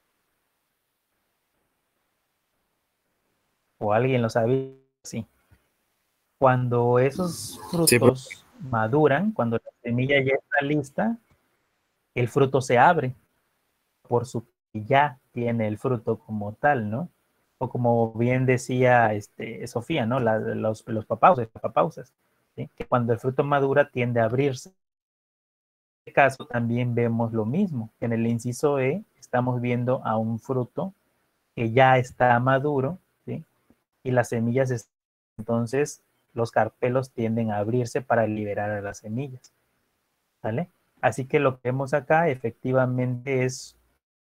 ¿O alguien lo sabe? Sí. Cuando esos frutos Sí, maduran, cuando la semilla ya está lista, el fruto se abre por su ya tiene el fruto como tal, ¿no? O como bien decía este, Sofía, ¿no? La, los, los papausas, papausas, ¿sí? Que cuando el fruto madura tiende a abrirse. En este caso también vemos lo mismo. En el inciso E estamos viendo a un fruto que ya está maduro, ¿sí? Y las semillas, están, entonces los carpelos tienden a abrirse para liberar a las semillas, ¿vale? Así que lo que vemos acá efectivamente es,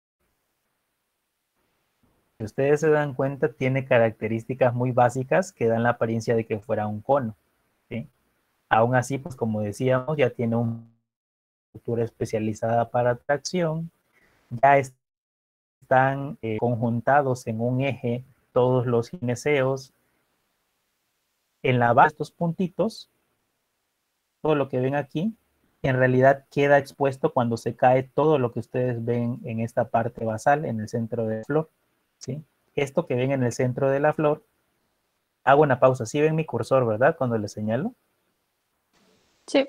si ustedes se dan cuenta, tiene características muy básicas que dan la apariencia de que fuera un cono, ¿sí? Aún así, pues como decíamos, ya tiene una estructura especializada para tracción, ya están eh, conjuntados en un eje todos los gineceos. En la base de estos puntitos, todo lo que ven aquí, en realidad queda expuesto cuando se cae todo lo que ustedes ven en esta parte basal, en el centro de la flor, ¿sí? Esto que ven en el centro de la flor, hago una pausa, ¿sí ven mi cursor, verdad? Cuando le señalo. Sí.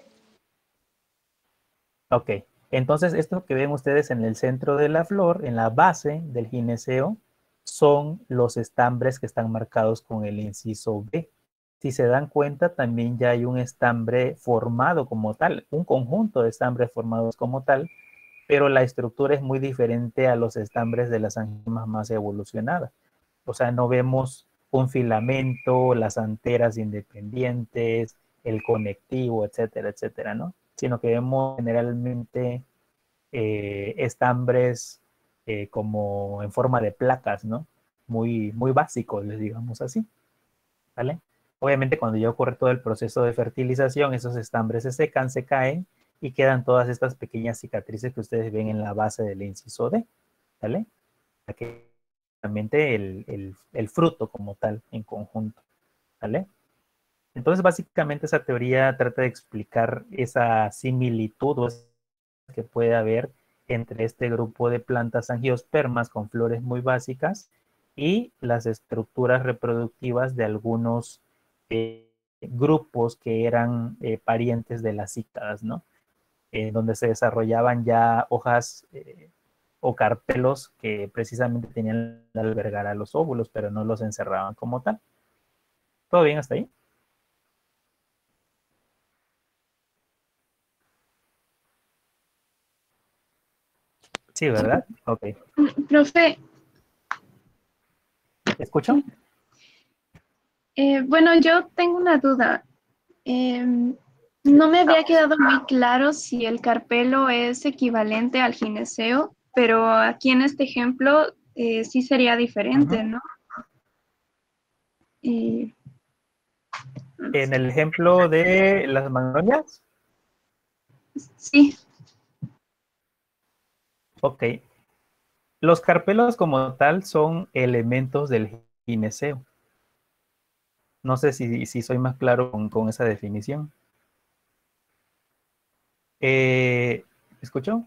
Ok, entonces esto que ven ustedes en el centro de la flor, en la base del gineceo, son los estambres que están marcados con el inciso B. Si se dan cuenta, también ya hay un estambre formado como tal, un conjunto de estambres formados como tal, pero la estructura es muy diferente a los estambres de las angiomas más evolucionadas. O sea, no vemos un filamento, las anteras independientes, el conectivo, etcétera, etcétera, ¿no? Sino que vemos generalmente eh, estambres eh, como en forma de placas, ¿no? Muy, muy básicos, les digamos así, ¿vale? Obviamente cuando ya ocurre todo el proceso de fertilización, esos estambres se secan, se caen y quedan todas estas pequeñas cicatrices que ustedes ven en la base del inciso D, ¿vale? Aquí realmente el, el, el fruto como tal en conjunto, ¿vale? Entonces básicamente esa teoría trata de explicar esa similitud que puede haber entre este grupo de plantas angiospermas con flores muy básicas y las estructuras reproductivas de algunos eh, grupos que eran eh, parientes de las cícadas, ¿no? Eh, donde se desarrollaban ya hojas eh, o carpelos que precisamente tenían que albergar a los óvulos, pero no los encerraban como tal. ¿Todo bien hasta ahí? Sí, ¿verdad? Ok. Profe, ¿Te escucho? eh, bueno, yo tengo una duda. Em, no me había quedado muy claro si el carpelo es equivalente al gineceo, pero aquí en este ejemplo eh, sí sería diferente, Uh-huh. ¿no? Y, En el ejemplo de las magnolias. sí, Ok. Los carpelos como tal son elementos del gineceo. No sé si, si soy más claro con, con esa definición. Eh, ¿me escuchó?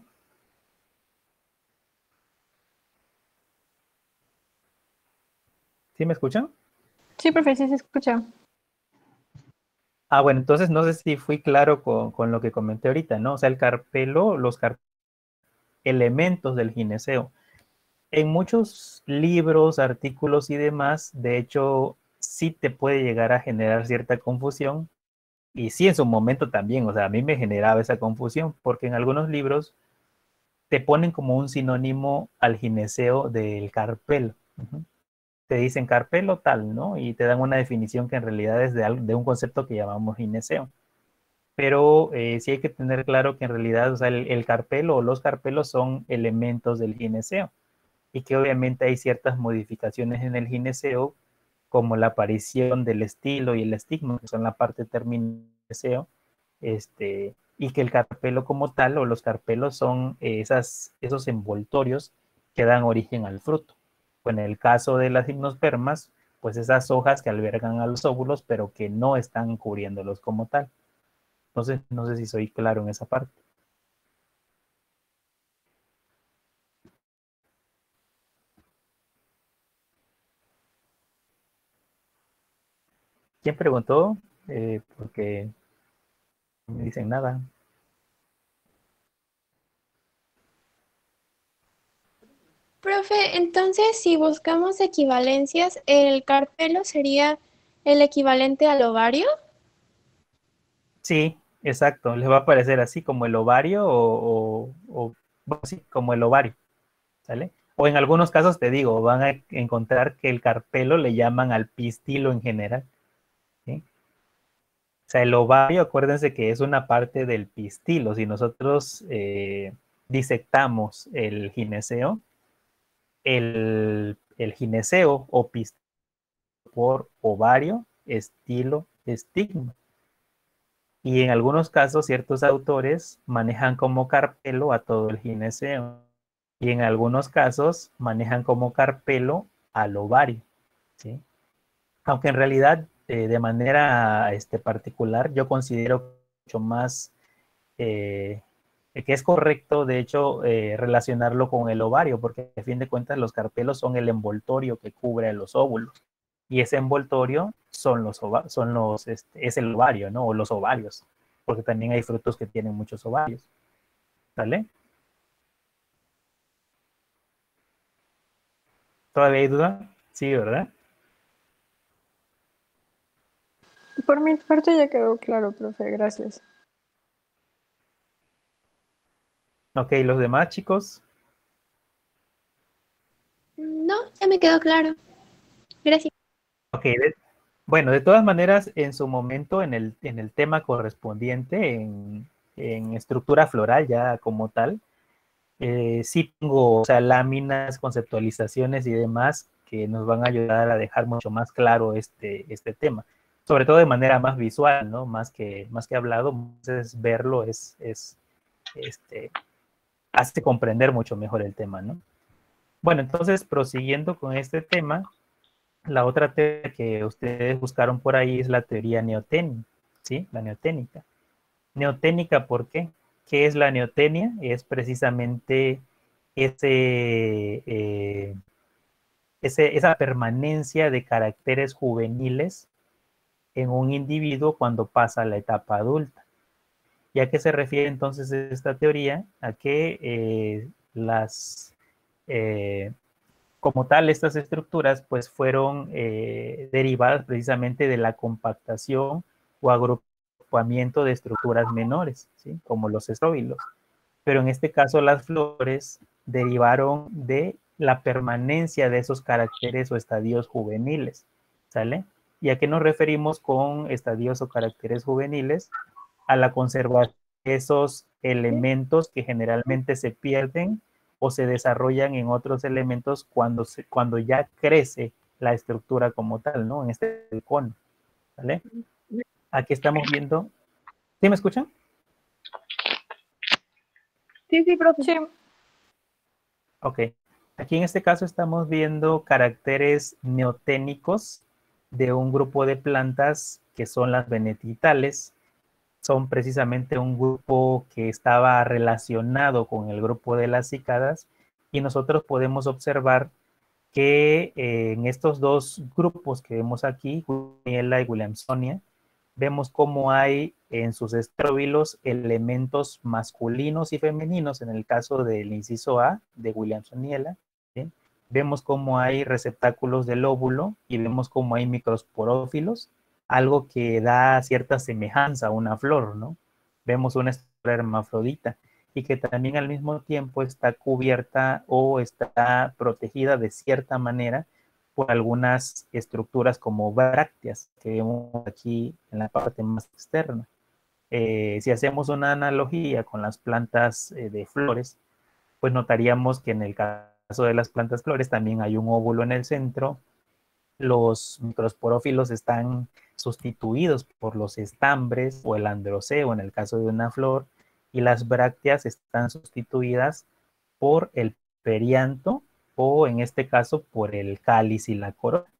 ¿Sí me escuchan? Sí, profe, sí se escucha. Ah, bueno, entonces no sé si fui claro con, con lo que comenté ahorita, ¿no? O sea, el carpelo, los car elementos del gineceo. En muchos libros, artículos y demás, de hecho, sí te puede llegar a generar cierta confusión. Y sí, en su momento también, o sea, a mí me generaba esa confusión, porque en algunos libros te ponen como un sinónimo al gineceo del carpelo. Uh-huh. Te dicen carpelo tal, ¿no? Y te dan una definición que en realidad es de, de un concepto que llamamos gineceo. Pero eh, sí hay que tener claro que en realidad, o sea, el, el carpelo o los carpelos son elementos del gineceo y que obviamente hay ciertas modificaciones en el gineceo, como la aparición del estilo y el estigma, que son la parte terminal del gineceo, este, y que el carpelo como tal, o los carpelos son esas, esos envoltorios que dan origen al fruto. Pues en el caso de las gimnospermas, pues esas hojas que albergan a los óvulos, pero que no están cubriéndolos como tal. Entonces, no sé si soy claro en esa parte. ¿Quién preguntó? Eh, porque no me dicen nada. Profe, entonces si buscamos equivalencias, ¿el carpelo sería el equivalente al ovario? Sí, exacto. Les va a aparecer así como el ovario o, o, o bueno, sí, como el ovario, ¿sale? O en algunos casos, te digo, van a encontrar que el carpelo le llaman al pistilo en general, ¿sí? O sea, el ovario, acuérdense que es una parte del pistilo. Si nosotros eh, disectamos el gineceo, el, el gineceo o pistilo por ovario, estilo, estigma. Y en algunos casos, ciertos autores manejan como carpelo a todo el gineceo. Y en algunos casos manejan como carpelo al ovario, ¿sí? Aunque en realidad, eh, de manera este, particular, yo considero mucho más eh, que es correcto, de hecho, eh, relacionarlo con el ovario, porque a fin de cuentas los carpelos son el envoltorio que cubre a los óvulos. Y ese envoltorio son los ova- son los, este, es el ovario, ¿no? O los ovarios, porque también hay frutos que tienen muchos ovarios. ¿Sale? ¿Todavía hay duda? Sí, ¿verdad? Por mi parte ya quedó claro, profe, gracias. Ok, los demás chicos. No, ya me quedó claro. Gracias. Ok, de- bueno, de todas maneras, en su momento, en el, en el tema correspondiente, en, en estructura floral ya como tal, eh, sí tengo, o sea, láminas, conceptualizaciones y demás que nos van a ayudar a dejar mucho más claro este, este tema, sobre todo de manera más visual, ¿no? Más que, más que hablado, entonces verlo es, es este, hace comprender mucho mejor el tema, ¿no? Bueno, entonces, prosiguiendo con este tema, la otra teoría que ustedes buscaron por ahí es la teoría neoténica, ¿sí? La neoténica. Neoténica, ¿por qué? ¿Qué es la neotenia? Es precisamente ese, eh, ese, esa permanencia de caracteres juveniles en un individuo cuando pasa la etapa adulta. ¿Y a qué se refiere entonces esta teoría? A que eh, las, eh, como tal, estas estructuras pues fueron eh, derivadas precisamente de la compactación o agrupamiento de estructuras menores, ¿sí? Como los estróbilos. Pero en este caso las flores derivaron de la permanencia de esos caracteres o estadios juveniles, ¿sale? ¿Y a qué nos referimos con estadios o caracteres juveniles? A la conservación de esos elementos que generalmente se pierden o se desarrollan en otros elementos cuando, se, cuando ya crece la estructura como tal, ¿no? En este cono, ¿vale? Aquí estamos viendo, ¿sí me escuchan? Sí, sí, profe. Sí, Ok. Aquí en este caso estamos viendo caracteres neoténicos de un grupo de plantas que son las benetitales. Son precisamente un grupo que estaba relacionado con el grupo de las cícadas y nosotros podemos observar que eh, en estos dos grupos que vemos aquí, Williamsoniella y Williamsonia, vemos cómo hay en sus estróbilos elementos masculinos y femeninos, en el caso del inciso A de Williamsoniella, ¿sí? Vemos cómo hay receptáculos del óvulo y vemos cómo hay microsporófilos, algo que da cierta semejanza a una flor, ¿no? Vemos una estructura hermafrodita y que también al mismo tiempo está cubierta o está protegida de cierta manera por algunas estructuras como brácteas que vemos aquí en la parte más externa. Eh, si hacemos una analogía con las plantas eh, de flores, pues notaríamos que en el caso de las plantas flores también hay un óvulo en el centro, los microsporófilos están sustituidos por los estambres o el androceo en el caso de una flor, y las brácteas están sustituidas por el perianto o en este caso por el cáliz y la corola.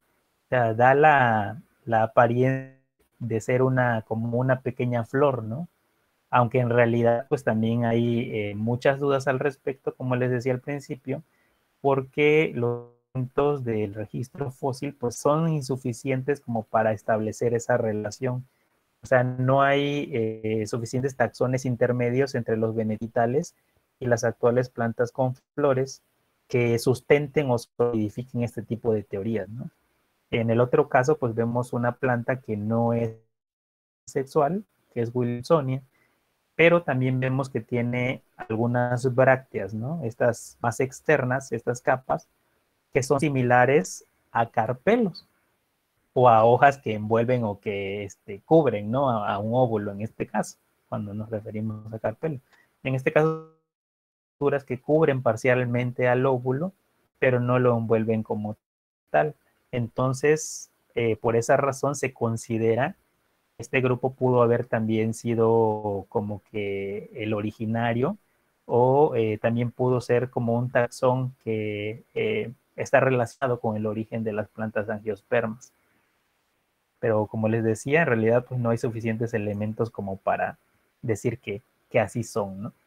O sea, da la, la apariencia de ser una, como una pequeña flor, ¿no? Aunque en realidad pues también hay eh, muchas dudas al respecto, como les decía al principio, porque los datos del registro fósil pues son insuficientes como para establecer esa relación. O sea, no hay eh, suficientes taxones intermedios entre los benedictales y las actuales plantas con flores que sustenten o solidifiquen este tipo de teorías, ¿no? En el otro caso, pues vemos una planta que no es sexual, que es Wilsonia, pero también vemos que tiene algunas brácteas, ¿no? Estas más externas, estas capas, que son similares a carpelos o a hojas que envuelven o que este, cubren, ¿no? A, a un óvulo en este caso, cuando nos referimos a carpelo. En este caso, estructuras que cubren parcialmente al óvulo, pero no lo envuelven como tal. Entonces, eh, por esa razón se considera este grupo pudo haber también sido como que el originario o eh, también pudo ser como un taxón que eh, está relacionado con el origen de las plantas angiospermas. Pero como les decía, en realidad pues no hay suficientes elementos como para decir que, que así son, ¿no?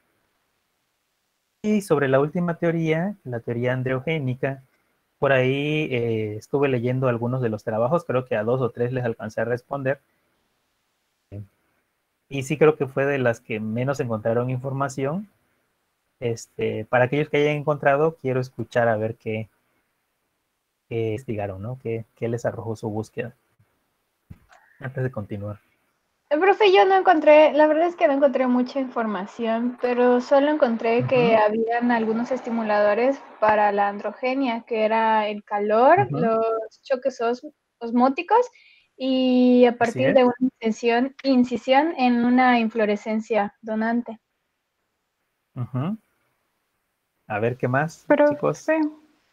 Y sobre la última teoría, la teoría androgénica, por ahí eh, estuve leyendo algunos de los trabajos, creo que a dos o tres les alcancé a responder. Y sí creo que fue de las que menos encontraron información. Este, para aquellos que hayan encontrado, quiero escuchar a ver qué, qué investigaron, ¿no? ¿Qué, qué les arrojó su búsqueda? Antes de continuar. Eh, profe, yo no encontré, la verdad es que no encontré mucha información, pero solo encontré que Ujú, habían algunos estimuladores para la androgenia, que era el calor, ujú, los choques os- osmóticos y a así partir es. de una incisión, incisión en una inflorescencia donante. Ujú. A ver qué más, chicos. Profe,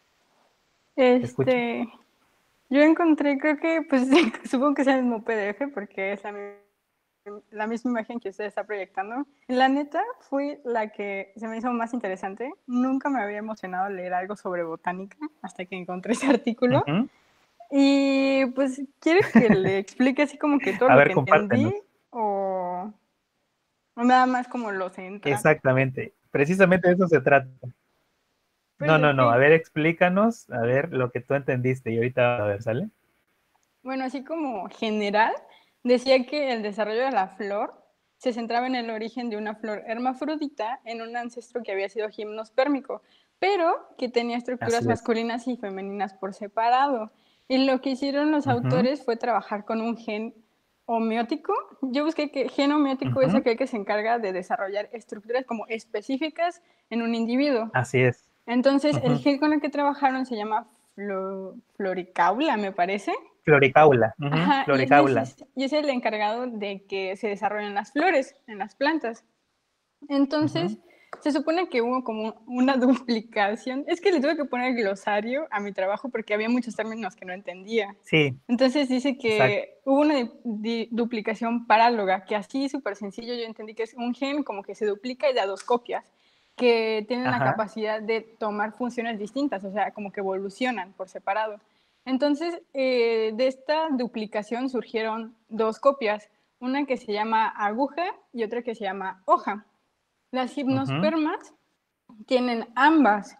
Te escucho. este, yo encontré, creo que, pues supongo que es el mismo P D F porque es la, mi- la misma imagen que usted está proyectando. La neta fue la que se me hizo más interesante. Nunca me había emocionado leer algo sobre botánica hasta que encontré ese artículo. Ujú. Y pues, ¿quiere que le explique así como que todo A lo ver, que entendí? compártenos. O, o nada más como lo central. Exactamente. Precisamente de eso se trata. Pues No, no, ok. no. A ver, explícanos, a ver lo que tú entendiste y ahorita a ver, ¿sale? Bueno, así como general, decía que el desarrollo de la flor se centraba en el origen de una flor hermafrodita en un ancestro que había sido gimnospérmico, pero que tenía estructuras Así es. masculinas y femeninas por separado. Y lo que hicieron los Ujú, autores fue trabajar con un gen homeótico. Yo busqué que gen homeótico es ujú. aquel que se encarga de desarrollar estructuras como específicas en un individuo. Así es. Entonces, el Ujú. gen con el que trabajaron se llama flo- floricaula, me parece. Floricaula. Ujú, Ajá, y es, floricaula. neces- y es el encargado de que se desarrollen las flores en las plantas. Entonces, Ujú. se supone que hubo como una duplicación. Es que le tuve que poner glosario a mi trabajo porque había muchos términos que no entendía. Sí, Entonces dice exacto. que hubo una di- di- duplicación paráloga, que así súper sencillo yo entendí que es un gen como que se duplica y da dos copias, que tienen la Ajá. capacidad de tomar funciones distintas, o sea, como que evolucionan por separado. Entonces, eh, de esta duplicación surgieron dos copias, una que se llama aguja y otra que se llama hoja. Las Ujú. gimnospermas tienen ambas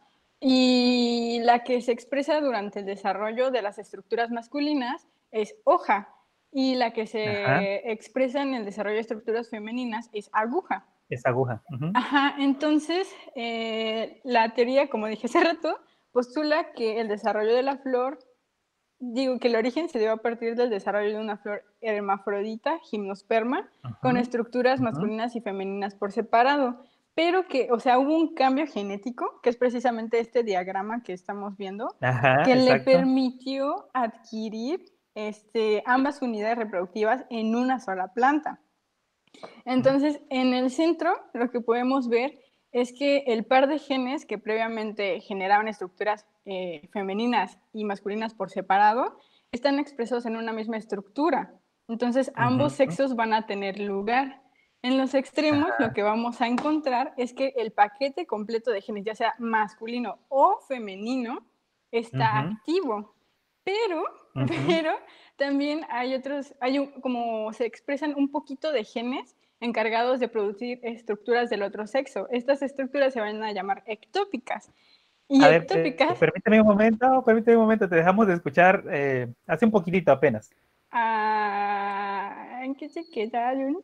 y la que se expresa durante el desarrollo de las estructuras masculinas es hoja y la que Ajá. se expresa en el desarrollo de estructuras femeninas es aguja. Es aguja. Ujú. Ajá, entonces eh, la teoría, como dije hace rato, postula que el desarrollo de la flor, digo que el origen se dio a partir del desarrollo de una flor hermafrodita, gimnosperma, con Ujú. estructuras Ujú. masculinas y femeninas por separado, pero que, o sea, hubo un cambio genético, que es precisamente este diagrama que estamos viendo, Ajá, que le exacto. permitió adquirir este, ambas unidades reproductivas en una sola planta. Ujú. Entonces, en el centro lo que podemos ver es que el par de genes que previamente generaban estructuras eh, femeninas y masculinas por separado están expresados en una misma estructura. Entonces, ambos Ujú. sexos van a tener lugar. En los extremos, lo Ajá. que vamos a encontrar es que el paquete completo de genes, ya sea masculino o femenino, está Ujú. activo. Pero, Ujú. pero también hay otros, hay un- como se expresan un poquito de genes encargados de producir estructuras del otro sexo. Estas estructuras se van a llamar ectópicas. Y A ver, eh, ectópicas, permíteme un momento, permíteme un momento, te dejamos de escuchar eh, hace un poquitito apenas. ah, ¿en qué se quedaron?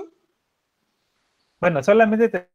Bueno, solamente te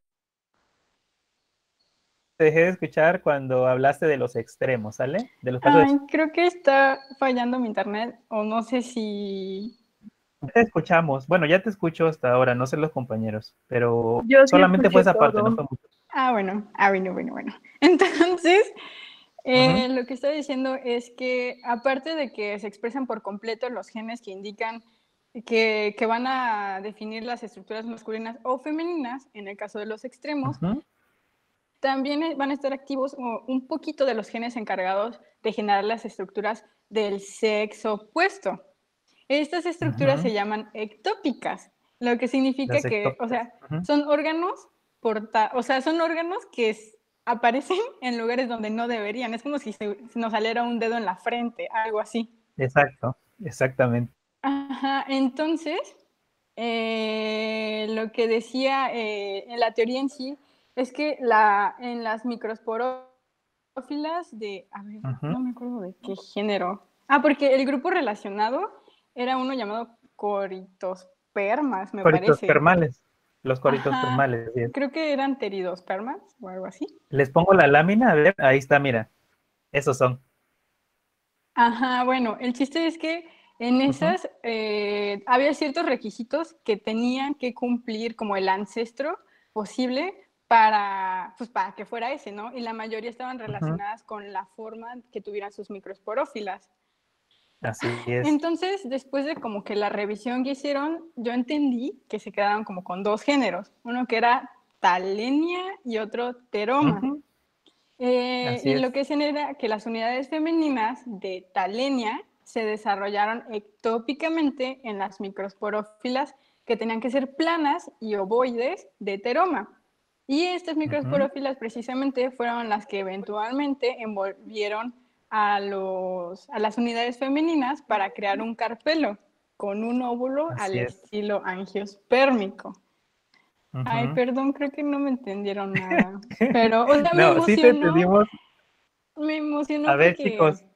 te dejé de escuchar cuando hablaste de los extremos, ¿sale? De los Ay, casos. creo que está fallando mi internet, o no sé si... Ya te escuchamos. Bueno, ya te escucho hasta ahora, no sé los compañeros, pero Yo sí solamente fue escuché esa parte, no todo. fue mucho. Ah, bueno, ah, bueno, bueno, bueno. Entonces, Ujú, eh, lo que estoy diciendo es que aparte de que se expresan por completo los genes que indican que, que van a definir las estructuras masculinas o femeninas, en el caso de los extremos, ujú, también eh, van a estar activos o, un poquito de los genes encargados de generar las estructuras del sexo opuesto. Estas estructuras se ujú. llaman ectópicas, lo que significa Las que, o ectópicas. sea, Ujú. son órganos porta, o sea, son órganos que s- aparecen en lugares donde no deberían. Es como si, se, si nos saliera un dedo en la frente, algo así. Exacto, exactamente. Ajá, entonces, eh, lo que decía eh, en la teoría en sí es que la, en las microsporófilas de, a ver, Ujú. no me acuerdo de qué género. Ah, porque el grupo relacionado era uno llamado coritospermas, me Coritos parece. permales. Los coritos Ajá, permales, así es. creo que eran pteridospermas o algo así. Les pongo la lámina, a ver, ahí está, mira. Esos son. Ajá, bueno, el chiste es que en Ujú, esas eh, había ciertos requisitos que tenían que cumplir como el ancestro posible para, pues, para que fuera ese, ¿no? Y la mayoría estaban ujú. relacionadas con la forma que tuvieran sus microesporófilas. Así es. Entonces, después de como que la revisión que hicieron, yo entendí que se quedaban como con dos géneros, uno que era talenia y otro teroma. Ujú, Eh, así y lo es. que se era que las unidades femeninas de talenia se desarrollaron ectópicamente en las microsporófilas que tenían que ser planas y ovoides de teroma. Y estas Ujú, microsporófilas precisamente fueron las que eventualmente envolvieron a, los, a las unidades femeninas para crear un carpelo con un óvulo al así es. estilo angiospermico. Ay, Ujú. perdón, creo que no me entendieron nada. Pero, o sea, me No, sí te emocionó, entendimos. me A emocionó ver, porque, chicos,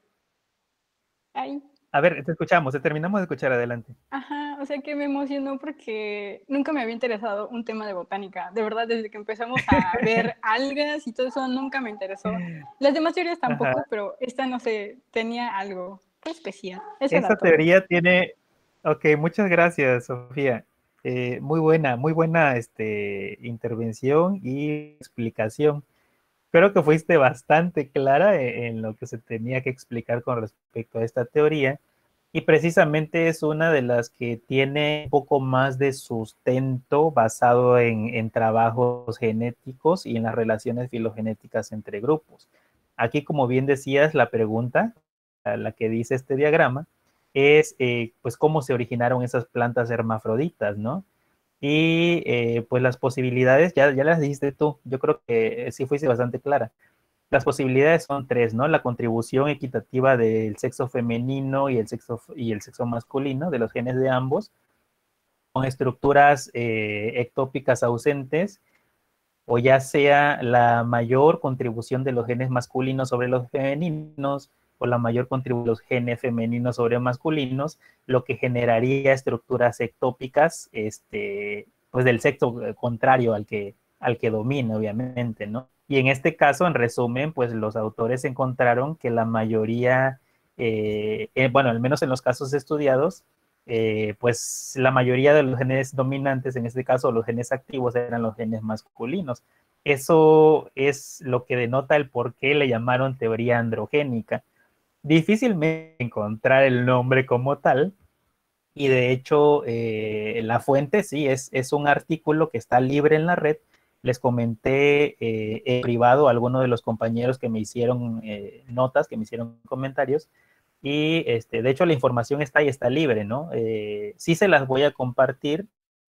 ay, a ver, te escuchamos, te terminamos de escuchar adelante. ajá, o sea que me emocionó porque nunca me había interesado un tema de botánica. De verdad, desde que empezamos a ver algas y todo eso, nunca me interesó. Las demás teorías Ajá. tampoco, pero esta no sé, tenía algo especial. Eso era Esta todo. teoría tiene, ok, muchas gracias, Sofía. Eh, muy buena, muy buena este, intervención y explicación. Creo que fuiste bastante clara en, en lo que se tenía que explicar con respecto a esta teoría y precisamente es una de las que tiene un poco más de sustento basado en, en trabajos genéticos y en las relaciones filogenéticas entre grupos. Aquí, como bien decías, la pregunta, la que dice este diagrama, es eh, pues cómo se originaron esas plantas hermafroditas, ¿no? Y eh, pues las posibilidades, ya, ya las dijiste tú, yo creo que sí fuiste bastante clara. Las posibilidades son tres, ¿no? La contribución equitativa del sexo femenino y el sexo, y el sexo masculino, de los genes de ambos, con estructuras eh, ectópicas ausentes, o ya sea la mayor contribución de los genes masculinos sobre los femeninos, o la mayor contribución de los genes femeninos sobre masculinos, lo que generaría estructuras ectópicas, este, pues del sexo contrario al que, al que domina, obviamente, ¿no? Y en este caso, en resumen, pues los autores encontraron que la mayoría, eh, eh, bueno, al menos en los casos estudiados, eh, pues la mayoría de los genes dominantes, en este caso los genes activos, eran los genes masculinos. Eso es lo que denota el por qué le llamaron teoría androgénica. Difícilmente encontrar el nombre como tal, y de hecho eh, la fuente sí es, es un artículo que está libre en la red. Les comenté eh, en privado a algunos de los compañeros que me hicieron eh, notas, que me hicieron comentarios, y este, de hecho la información está ahí, está libre, ¿no? Eh, sí se las voy a compartir,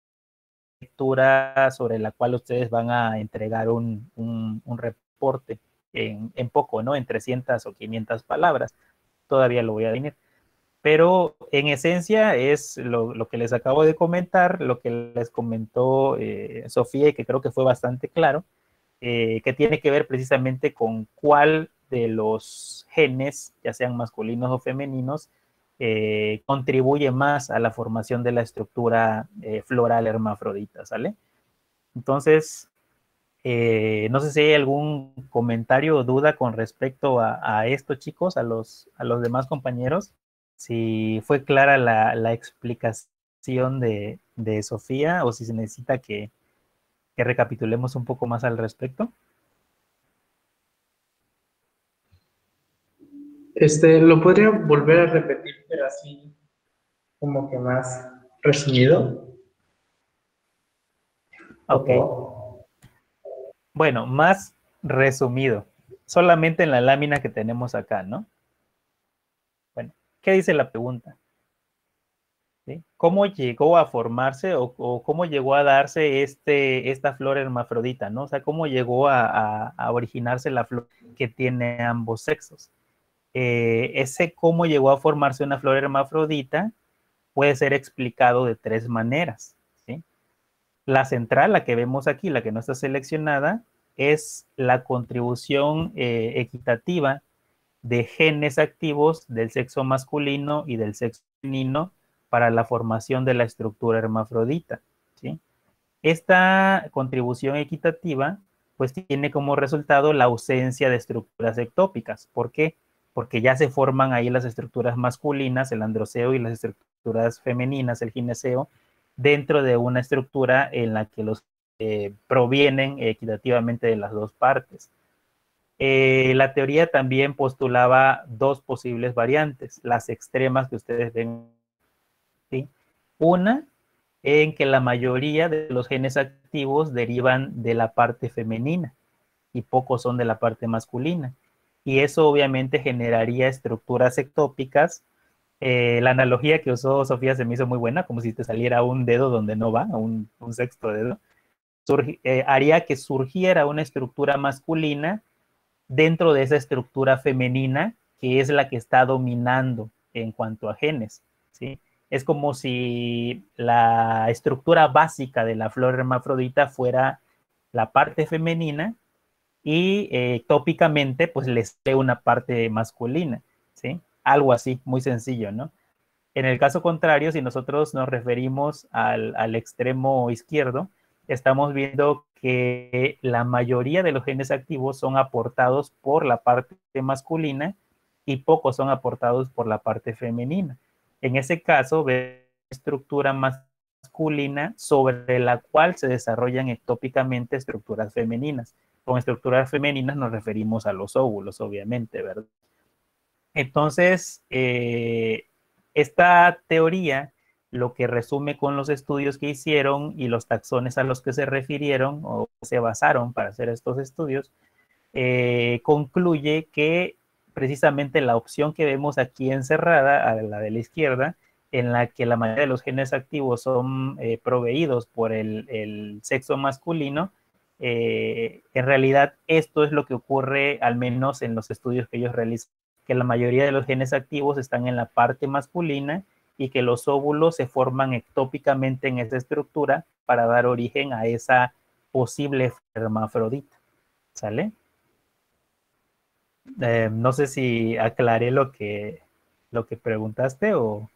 lectura sobre la cual ustedes van a entregar un, un, un reporte en, en poco, ¿no? En trescientas o quinientas palabras. todavía lo voy a definir. Pero en esencia es lo, lo que les acabo de comentar, lo que les comentó eh, Sofía y que creo que fue bastante claro, eh, que tiene que ver precisamente con cuál de los genes, ya sean masculinos o femeninos, eh, contribuye más a la formación de la estructura eh, floral hermafrodita, ¿sale? Entonces, eh, no sé si hay algún comentario o duda con respecto a, a esto, chicos, a los, a los demás compañeros. Si fue clara la, la explicación de, de Sofía o si se necesita que, que recapitulemos un poco más al respecto. Este, ¿lo podría volver a repetir, pero así como que más resumido? Por Ok. favor. Bueno, más resumido, solamente en la lámina que tenemos acá, ¿no? Bueno, ¿qué dice la pregunta? ¿Sí? ¿Cómo llegó a formarse o, o cómo llegó a darse este, esta flor hermafrodita, ¿no? O sea, ¿cómo llegó a, a, a originarse la flor que tiene ambos sexos? Eh, ese cómo llegó a formarse una flor hermafrodita puede ser explicado de tres maneras, ¿sí? La central, la que vemos aquí, la que no está seleccionada, es la contribución eh, equitativa de genes activos del sexo masculino y del sexo femenino para la formación de la estructura hermafrodita, ¿sí? Esta contribución equitativa pues tiene como resultado la ausencia de estructuras ectópicas. ¿Por qué? Porque ya se forman ahí las estructuras masculinas, el androceo, y las estructuras femeninas, el gineceo, dentro de una estructura en la que los eh, provienen equitativamente de las dos partes. Eh, la teoría también postulaba dos posibles variantes, las extremas que ustedes ven, ¿sí? Una, en que la mayoría de los genes activos derivan de la parte femenina y pocos son de la parte masculina. Y eso obviamente generaría estructuras ectópicas. Eh, la analogía que usó Sofía se me hizo muy buena, como si te saliera un dedo donde no va, un, un sexto dedo. Surgi, eh, haría que surgiera una estructura masculina dentro de esa estructura femenina que es la que está dominando en cuanto a genes, ¿sí? Es como si la estructura básica de la flor hermafrodita fuera la parte femenina y eh, tópicamente pues les dé una parte masculina, ¿sí? Algo así, muy sencillo, ¿no? En el caso contrario, si nosotros nos referimos al, al extremo izquierdo, estamos viendo que la mayoría de los genes activos son aportados por la parte masculina y pocos son aportados por la parte femenina. En ese caso, ve estructura masculina sobre la cual se desarrollan ectópicamente estructuras femeninas. Con estructuras femeninas nos referimos a los óvulos, obviamente, ¿verdad? Entonces, eh, esta teoría lo que resume con los estudios que hicieron y los taxones a los que se refirieron o se basaron para hacer estos estudios, eh, concluye que precisamente la opción que vemos aquí encerrada, a la de la izquierda, en la que la mayoría de los genes activos son eh, proveídos por el, el sexo masculino, eh, en realidad esto es lo que ocurre al menos en los estudios que ellos realizan, que la mayoría de los genes activos están en la parte masculina y que los óvulos se forman ectópicamente en esa estructura para dar origen a esa posible hermafrodita. ¿Sale? Eh, no sé si aclaré lo que, lo que preguntaste o,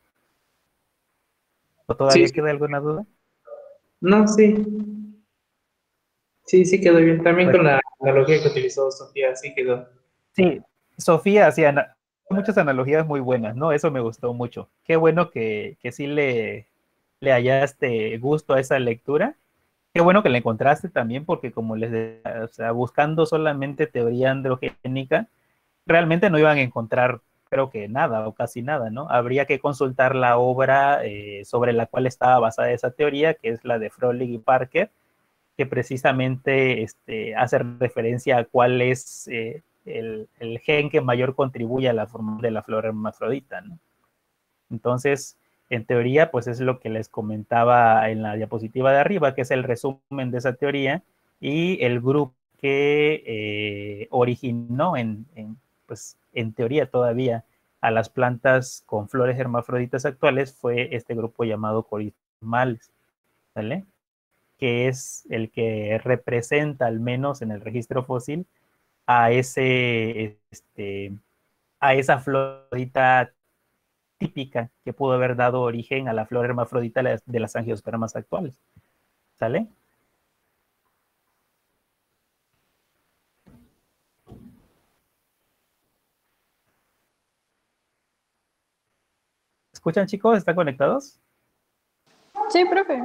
o todavía Sí, queda alguna duda. no, sí. Sí, sí quedó bien. También Pues, con la analogía que utilizó Sofía, sí quedó. sí, Sofía hacía muchas analogías muy buenas, ¿no? Eso me gustó mucho. Qué bueno que, que sí le, le hallaste gusto a esa lectura. Qué bueno que la encontraste también, porque como les decía, o sea, buscando solamente teoría androgénica, realmente no iban a encontrar, creo que nada o casi nada, ¿no? Habría que consultar la obra eh, sobre la cual estaba basada esa teoría, que es la de Froelich y Parker, que precisamente este, hace referencia a cuál es eh, el, el, gen que mayor contribuye a la formación de la flor hermafrodita, ¿no? Entonces, en teoría, pues es lo que les comentaba en la diapositiva de arriba, que es el resumen de esa teoría, y el grupo que eh, originó en, en, pues, en teoría todavía a las plantas con flores hermafroditas actuales fue este grupo llamado Coryphomales, ¿vale? Que es el que representa, al menos en el registro fósil, a ese, este, a esa florita típica que pudo haber dado origen a la flor hermafrodita de las angiospermas actuales. ¿Sale? ¿Escuchan, chicos? ¿Están conectados? Sí, profe.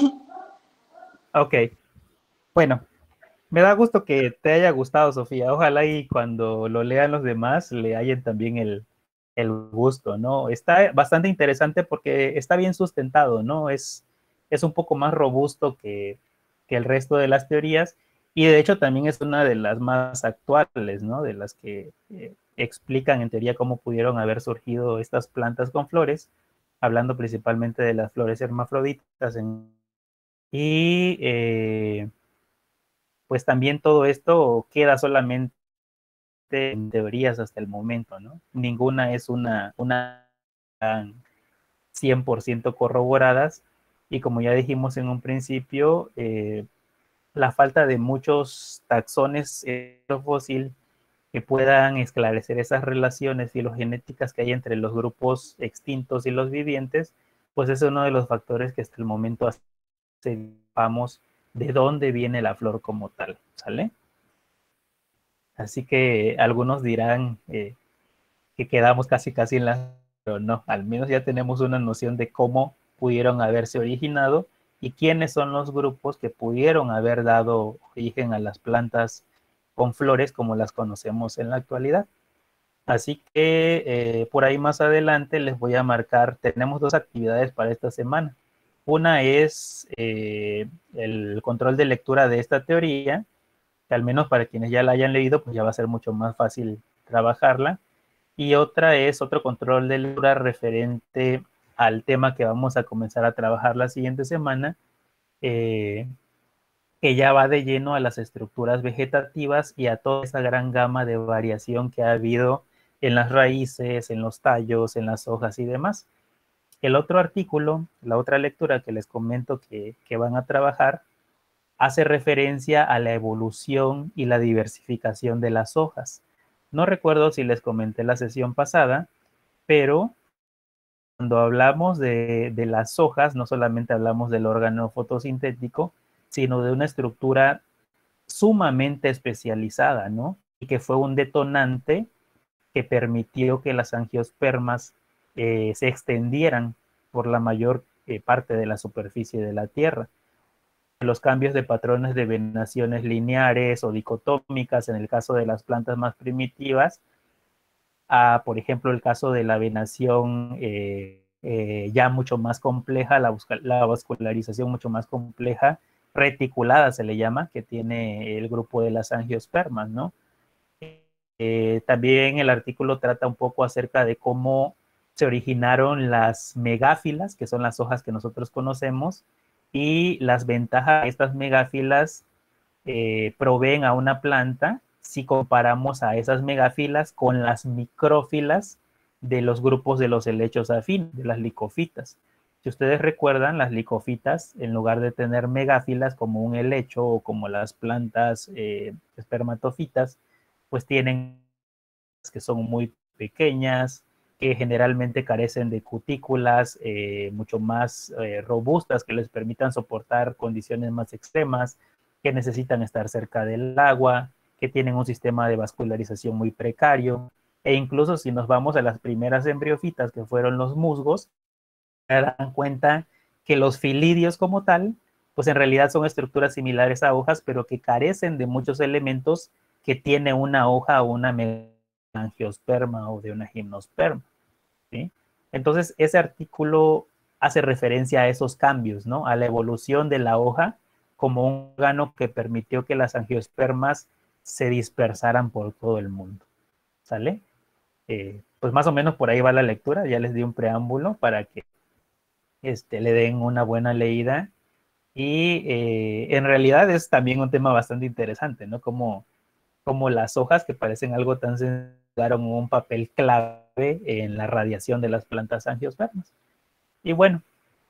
Ok. Bueno, me da gusto que te haya gustado, Sofía. Ojalá y cuando lo lean los demás le hayan también el, el gusto, ¿no? Está bastante interesante porque está bien sustentado, ¿no? Es, es un poco más robusto que, que el resto de las teorías y de hecho también es una de las más actuales, ¿no? De las que eh, explican en teoría cómo pudieron haber surgido estas plantas con flores, hablando principalmente de las flores hermafroditas. En, y eh, pues también todo esto queda solamente en teorías hasta el momento, ¿no? Ninguna es una, una cien por ciento corroboradas y como ya dijimos en un principio, eh, la falta de muchos taxones eh, fósil que puedan esclarecer esas relaciones filogenéticas que hay entre los grupos extintos y los vivientes, pues es uno de los factores que hasta el momento sepamos de dónde viene la flor como tal, ¿sale? Así que algunos dirán eh, que quedamos casi casi en la... pero no, al menos ya tenemos una noción de cómo pudieron haberse originado y quiénes son los grupos que pudieron haber dado origen a las plantas con flores como las conocemos en la actualidad. Así que eh, por ahí más adelante les voy a marcar, tenemos dos actividades para esta semana. Una es eh, el control de lectura de esta teoría, que al menos para quienes ya la hayan leído, pues ya va a ser mucho más fácil trabajarla. Y otra es otro control de lectura referente al tema que vamos a comenzar a trabajar la siguiente semana, eh, que ya va de lleno a las estructuras vegetativas y a toda esa gran gama de variación que ha habido en las raíces, en los tallos, en las hojas y demás. El otro artículo, la otra lectura que les comento que, que van a trabajar, hace referencia a la evolución y la diversificación de las hojas. No recuerdo si les comenté la sesión pasada, pero cuando hablamos de, de las hojas, no solamente hablamos del órgano fotosintético, sino de una estructura sumamente especializada, ¿no? Y que fue un detonante que permitió que las angiospermas eh, se extendieran por la mayor eh, parte de la superficie de la Tierra. Los cambios de patrones de venaciones lineares o dicotómicas en el caso de las plantas más primitivas, a, por ejemplo, el caso de la venación eh, eh, ya mucho más compleja, la, la vascularización mucho más compleja, reticulada se le llama, que tiene el grupo de las angiospermas, ¿no? Eh, también el artículo trata un poco acerca de cómo se originaron las megáfilas, que son las hojas que nosotros conocemos, y las ventajas de estas megáfilas eh, proveen a una planta si comparamos a esas megáfilas con las micrófilas de los grupos de los helechos afines, de las licofitas. Si ustedes recuerdan, las licofitas, en lugar de tener megáfilas como un helecho o como las plantas eh, espermatofitas, pues tienen que son muy pequeñas, que generalmente carecen de cutículas eh, mucho más eh, robustas que les permitan soportar condiciones más extremas, que necesitan estar cerca del agua, que tienen un sistema de vascularización muy precario, e incluso si nos vamos a las primeras embriofitas que fueron los musgos, se dan cuenta que los filidios como tal, pues en realidad son estructuras similares a hojas, pero que carecen de muchos elementos que tiene una hoja o una angiosperma o de una gimnosperma, ¿sí? Entonces, ese artículo hace referencia a esos cambios, ¿no? A la evolución de la hoja como un órgano que permitió que las angiospermas se dispersaran por todo el mundo, ¿sale? Eh, pues más o menos por ahí va la lectura, ya les di un preámbulo para que este, le den una buena leída y eh, en realidad es también un tema bastante interesante, ¿no? Como, como las hojas que parecen algo tan sencillo jugaron un papel clave en la radiación de las plantas angiospermas. Y bueno,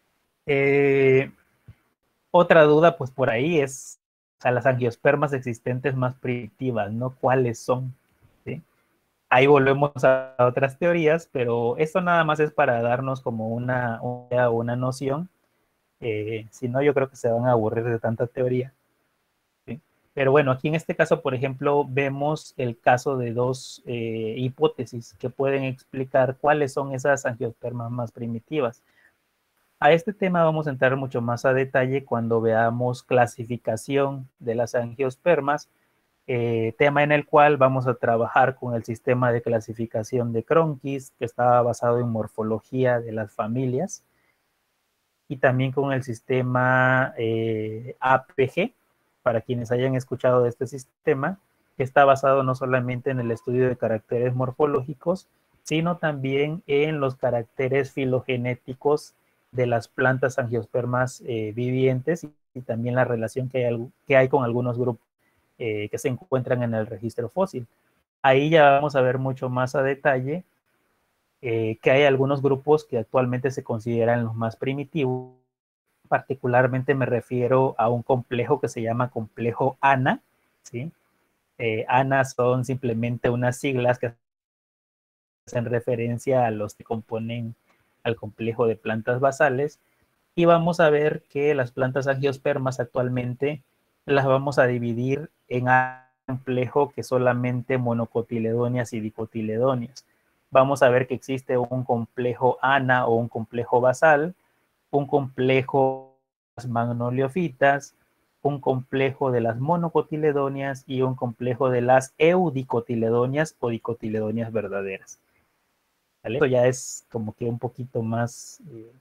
eh, otra duda pues por ahí es, o sea, las angiospermas existentes más primitivas, ¿no? ¿Cuáles son? ¿Sí? Ahí volvemos a otras teorías, pero esto nada más es para darnos como una, una, una noción. Eh, si no, yo creo que se van a aburrir de tanta teoría. ¿Sí? Pero bueno, aquí en este caso, por ejemplo, vemos el caso de dos eh, hipótesis que pueden explicar cuáles son esas angiospermas más primitivas. A este tema vamos a entrar mucho más a detalle cuando veamos clasificación de las angiospermas, eh, tema en el cual vamos a trabajar con el sistema de clasificación de Cronquist, que está basado en morfología de las familias, y también con el sistema eh, A P G, para quienes hayan escuchado de este sistema, que está basado no solamente en el estudio de caracteres morfológicos, sino también en los caracteres filogenéticos de las plantas angiospermas eh, vivientes y, y, también la relación que hay, que hay con algunos grupos eh, que se encuentran en el registro fósil. Ahí ya vamos a ver mucho más a detalle eh, que hay algunos grupos que actualmente se consideran los más primitivos. Particularmente me refiero a un complejo que se llama complejo A N A, ¿sí? Eh, A N A son simplemente unas siglas que hacen referencia a los que componen al complejo de plantas basales, y vamos a ver que las plantas angiospermas actualmente las vamos a dividir en complejo que solamente monocotiledóneas y dicotiledóneas. Vamos a ver que existe un complejo A N A o un complejo basal, un complejo de las magnoliofitas, un complejo de las monocotiledóneas y un complejo de las eudicotiledóneas o dicotiledóneas verdaderas. ¿Vale? Esto ya es como que un poquito más eh,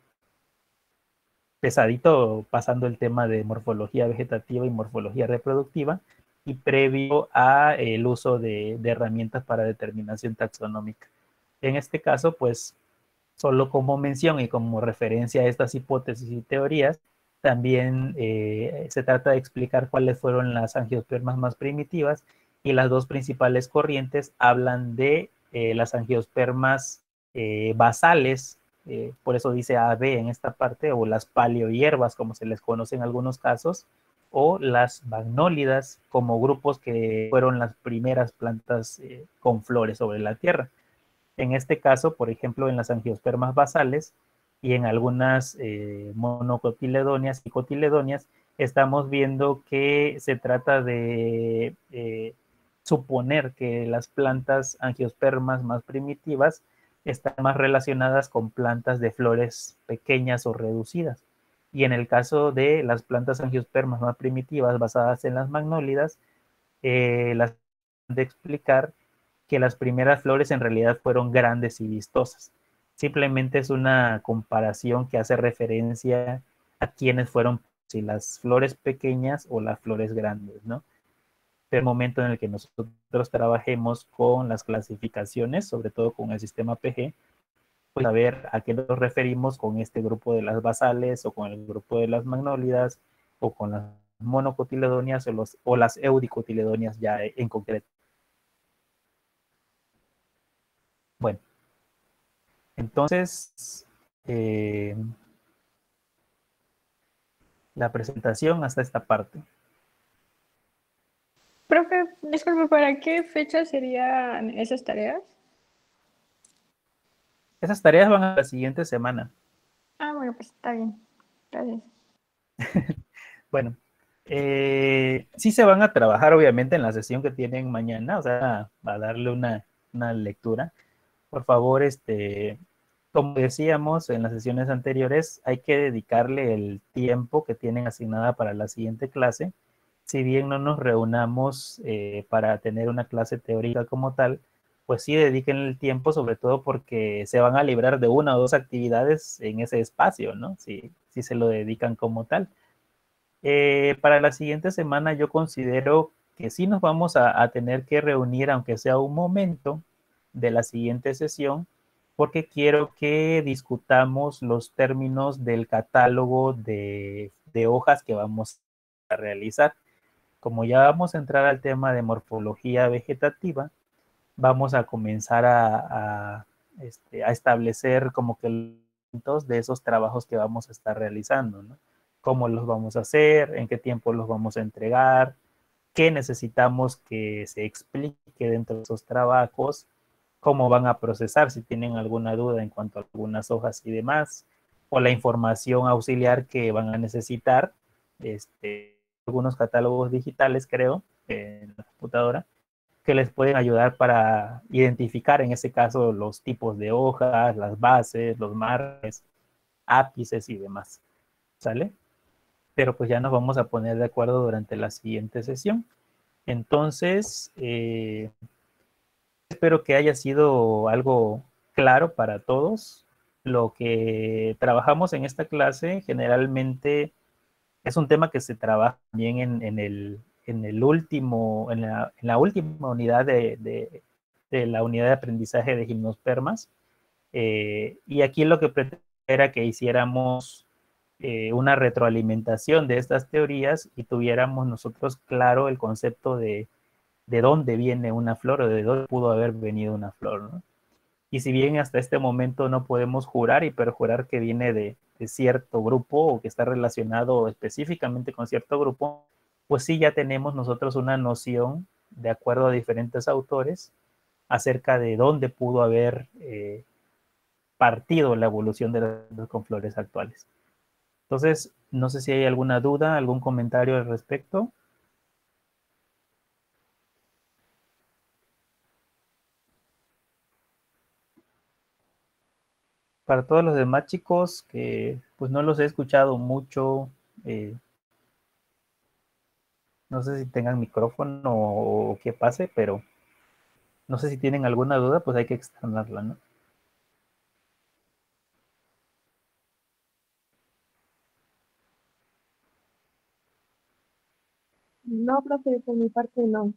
pesadito, pasando el tema de morfología vegetativa y morfología reproductiva, y previo a el uso de, de herramientas para determinación taxonómica. En este caso, pues, solo como mención y como referencia a estas hipótesis y teorías, también eh, se trata de explicar cuáles fueron las angiospermas más primitivas, y las dos principales corrientes hablan de eh, las angiospermas eh, basales, eh, por eso dice A B en esta parte, o las paleohierbas, como se les conoce en algunos casos, o las magnólidas, como grupos que fueron las primeras plantas eh, con flores sobre la tierra. En este caso, por ejemplo, en las angiospermas basales y en algunas eh, monocotiledóneas y cotiledóneas, estamos viendo que se trata de eh, suponer que las plantas angiospermas más primitivas están más relacionadas con plantas de flores pequeñas o reducidas. Y en el caso de las plantas angiospermas más primitivas basadas en las magnólidas, eh, las de explicar que las primeras flores en realidad fueron grandes y vistosas. Simplemente es una comparación que hace referencia a quiénes fueron, si las flores pequeñas o las flores grandes, ¿no? El momento en el que nosotros trabajemos con las clasificaciones, sobre todo con el sistema P G, pues a ver a qué nos referimos con este grupo de las basales o con el grupo de las magnólidas o con las monocotiledóneas o, los, o las eudicotiledóneas ya en concreto. Bueno, entonces eh, la presentación hasta esta parte. Profe, disculpe, ¿para qué fecha serían esas tareas? Esas tareas van a la siguiente semana. Ah, bueno, pues está bien. Gracias. Bueno, eh, sí se van a trabajar obviamente en la sesión que tienen mañana, o sea, a darle una, una lectura. Por favor, este, como decíamos en las sesiones anteriores, hay que dedicarle el tiempo que tienen asignada para la siguiente clase. Si bien no nos reunamos eh, para tener una clase teórica como tal, pues sí dediquen el tiempo, sobre todo porque se van a librar de una o dos actividades en ese espacio, ¿no? Si, si se lo dedican como tal. Eh, para la siguiente semana yo considero que sí nos vamos a, a tener que reunir, aunque sea un momento de la siguiente sesión, porque quiero que discutamos los términos del catálogo de, de hojas que vamos a realizar. Como ya vamos a entrar al tema de morfología vegetativa, vamos a comenzar a, a este, a establecer como que los de esos trabajos que vamos a estar realizando, ¿no? Cómo los vamos a hacer, en qué tiempo los vamos a entregar, qué necesitamos que se explique dentro de esos trabajos, cómo van a procesar, si tienen alguna duda en cuanto a algunas hojas y demás, o la información auxiliar que van a necesitar, este, algunos catálogos digitales, creo, en la computadora, que les pueden ayudar para identificar, en ese caso, los tipos de hojas, las bases, los marges, ápices y demás, ¿sale? Pero pues ya nos vamos a poner de acuerdo durante la siguiente sesión. Entonces, eh, espero que haya sido algo claro para todos. Lo que trabajamos en esta clase generalmente es un tema que se trabaja bien en, en, el, en el último, en la, en la última unidad de, de, de la unidad de aprendizaje de gimnospermas. Eh, y aquí lo que pretendía era que hiciéramos eh, una retroalimentación de estas teorías y tuviéramos nosotros claro el concepto de de dónde viene una flor o de dónde pudo haber venido una flor, ¿no? Y si bien hasta este momento no podemos jurar y perjurar que viene de, de cierto grupo o que está relacionado específicamente con cierto grupo, pues sí ya tenemos nosotros una noción, de acuerdo a diferentes autores, acerca de dónde pudo haber eh, partido la evolución de las conflores actuales. Entonces, no sé si hay alguna duda, algún comentario al respecto. Para todos los demás chicos que pues no los he escuchado mucho, eh, no sé si tengan micrófono o, o qué pase, pero no sé si tienen alguna duda, pues hay que externarla, ¿no? No, profe, por mi parte no.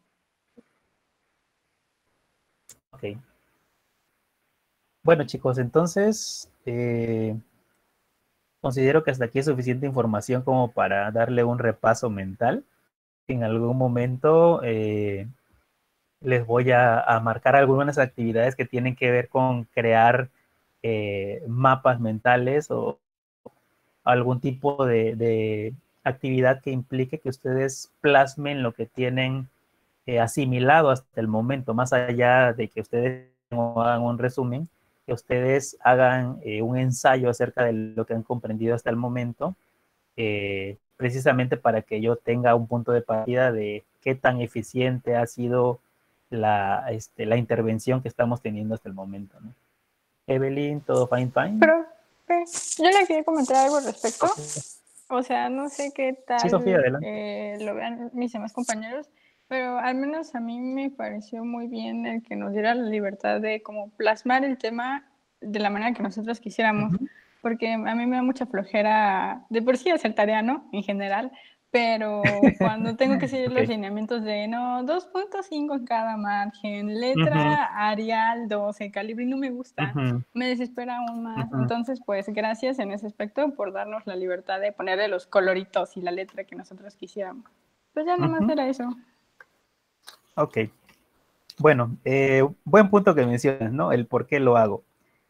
Ok. Bueno, chicos, entonces eh, considero que hasta aquí es suficiente información como para darle un repaso mental. En algún momento eh, les voy a, a marcar algunas actividades que tienen que ver con crear eh, mapas mentales o algún tipo de, de, actividad que implique que ustedes plasmen lo que tienen eh, asimilado hasta el momento, más allá de que ustedes hagan un resumen, que ustedes hagan eh, un ensayo acerca de lo que han comprendido hasta el momento, eh, precisamente para que yo tenga un punto de partida de qué tan eficiente ha sido la, este, la intervención que estamos teniendo hasta el momento, ¿no? Evelyn, ¿todo fine, fine? Pero, eh, yo le quería comentar algo al respecto. O sea, no sé qué tal sí, Sofía, adelante. Eh, lo vean mis demás compañeros, pero al menos a mí me pareció muy bien el que nos diera la libertad de como plasmar el tema de la manera que nosotros quisiéramos, uh-huh. Porque a mí me da mucha flojera, de por sí hacer tarea, ¿no? En general, pero cuando tengo que seguir okay. los lineamientos de, no, dos punto cinco en cada margen, letra uh-huh. Arial doce, calibre, no me gusta, uh-huh. me desespera aún más. Uh-huh. Entonces, pues, gracias en ese aspecto por darnos la libertad de ponerle los coloritos y la letra que nosotros quisiéramos. Pues ya nomás uh-huh. era eso. Ok. Bueno, eh, buen punto que mencionas, ¿no? El por qué lo hago.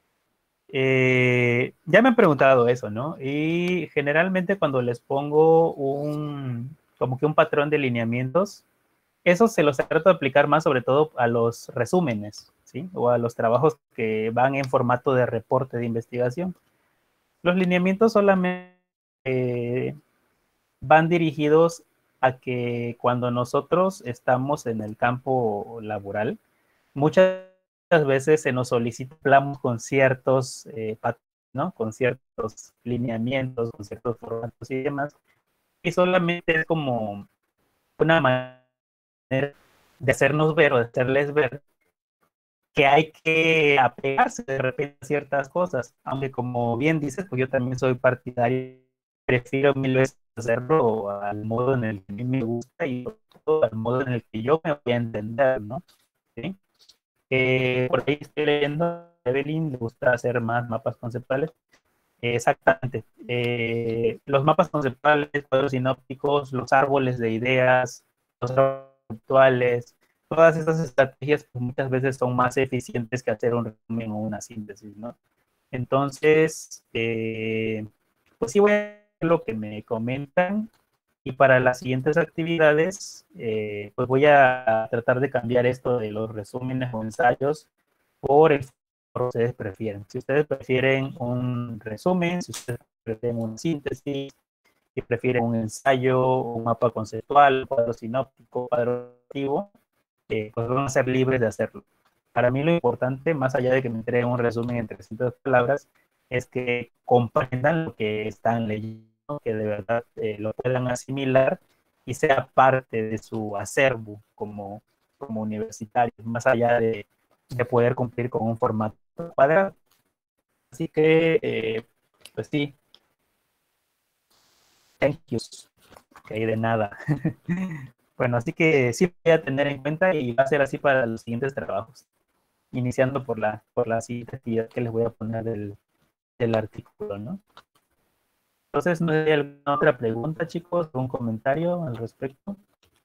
Eh, ya me han preguntado eso, ¿no? Y generalmente cuando les pongo un, como que un patrón de lineamientos, eso se los trato de aplicar más sobre todo a los resúmenes, ¿sí? O a los trabajos que van en formato de reporte de investigación. Los lineamientos solamente eh, van dirigidos a que cuando nosotros estamos en el campo laboral, muchas veces se nos solicita planos con ciertos, eh, ¿no? Con ciertos lineamientos, con ciertos formatos y demás, y solamente es como una manera de hacernos ver o de hacerles ver que hay que apegarse de repente a ciertas cosas, aunque como bien dices, pues yo también soy partidario, prefiero mil veces hacerlo al modo en el que a mí me gusta y todo al modo en el que yo me voy a entender, ¿no? ¿Sí? Eh, por ahí estoy leyendo a Evelyn, le gusta hacer más mapas conceptuales. Eh, exactamente. Eh, los mapas conceptuales, cuadros sinópticos, los árboles de ideas, los árboles conceptuales, todas estas estrategias pues, muchas veces son más eficientes que hacer un resumen o una síntesis, ¿no? Entonces, eh, pues sí voy a hacer lo que me comentan y para las siguientes actividades, eh, pues voy a tratar de cambiar esto de los resúmenes o ensayos por el que ustedes prefieren. Si ustedes prefieren un resumen, si ustedes prefieren una síntesis, si prefieren un ensayo, un mapa conceptual, un cuadro sinóptico, cuadro activo, eh, pues van a ser libres de hacerlo. Para mí lo importante, más allá de que me entreguen un resumen en trescientas palabras, es que comprendan lo que están leyendo, que de verdad eh, lo puedan asimilar y sea parte de su acervo como, como universitarios, más allá de, de poder cumplir con un formato cuadrado. Así que, eh, pues sí, thank yous, que hay de nada. Bueno, así que sí voy a tener en cuenta y va a ser así para los siguientes trabajos, iniciando por la, por la siguiente actividad que les voy a poner del, del artículo, ¿no? Entonces, ¿no hay alguna otra pregunta, chicos? ¿Algún comentario al respecto?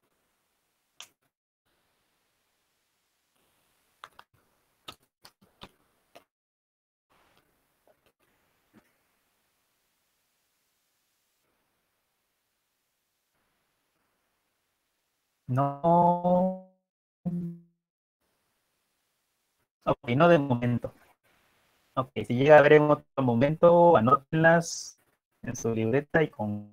No. Ok, no de momento. Ok, si llega a haber en otro momento, anótenlas en su libreta y con...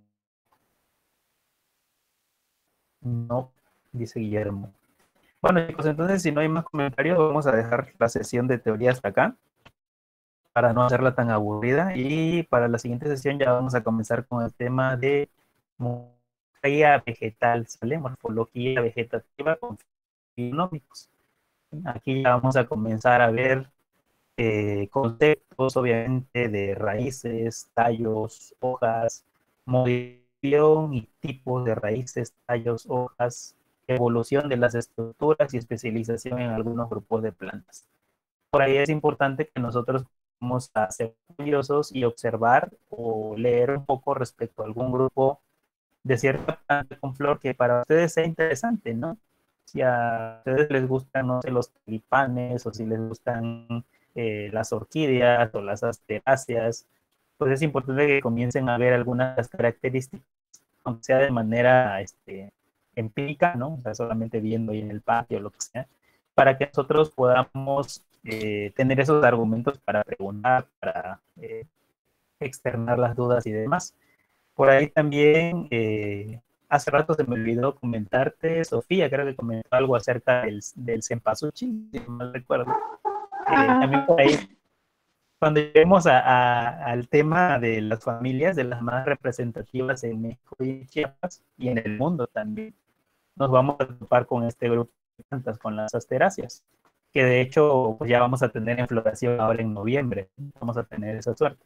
No, dice Guillermo. Bueno, chicos, entonces si no hay más comentarios, vamos a dejar la sesión de teoría hasta acá para no hacerla tan aburrida. Y para la siguiente sesión ya vamos a comenzar con el tema de morfología vegetal, ¿sale? Morfología vegetativa con fenómicos. Aquí ya vamos a comenzar a ver eh, conceptos, obviamente, de raíces, tallos, hojas, modificación y tipos de raíces, tallos, hojas, evolución de las estructuras y especialización en algunos grupos de plantas. Por ahí es importante que nosotros vamos a ser curiosos y observar o leer un poco respecto a algún grupo de cierta planta con flor que para ustedes sea interesante, ¿no? Si a ustedes les gustan, no sé, los tulipanes o si les gustan eh, las orquídeas o las asteráceas, pues es importante que comiencen a ver algunas características, aunque sea de manera este, empírica, ¿no? O sea, solamente viendo ahí en el patio o lo que sea, para que nosotros podamos eh, tener esos argumentos para preguntar, para eh, externar las dudas y demás. Por ahí también, eh, hace rato se me olvidó comentarte, Sofía, creo que comentó algo acerca del, del cempasúchil, si no mal recuerdo. Eh, también por ahí, cuando lleguemos a, a, al tema de las familias, de las más representativas en México y en Chiapas, y en el mundo también, nos vamos a topar con este grupo de plantas, con las asteráceas, que de hecho pues ya vamos a tener en floración ahora en noviembre, vamos a tener esa suerte.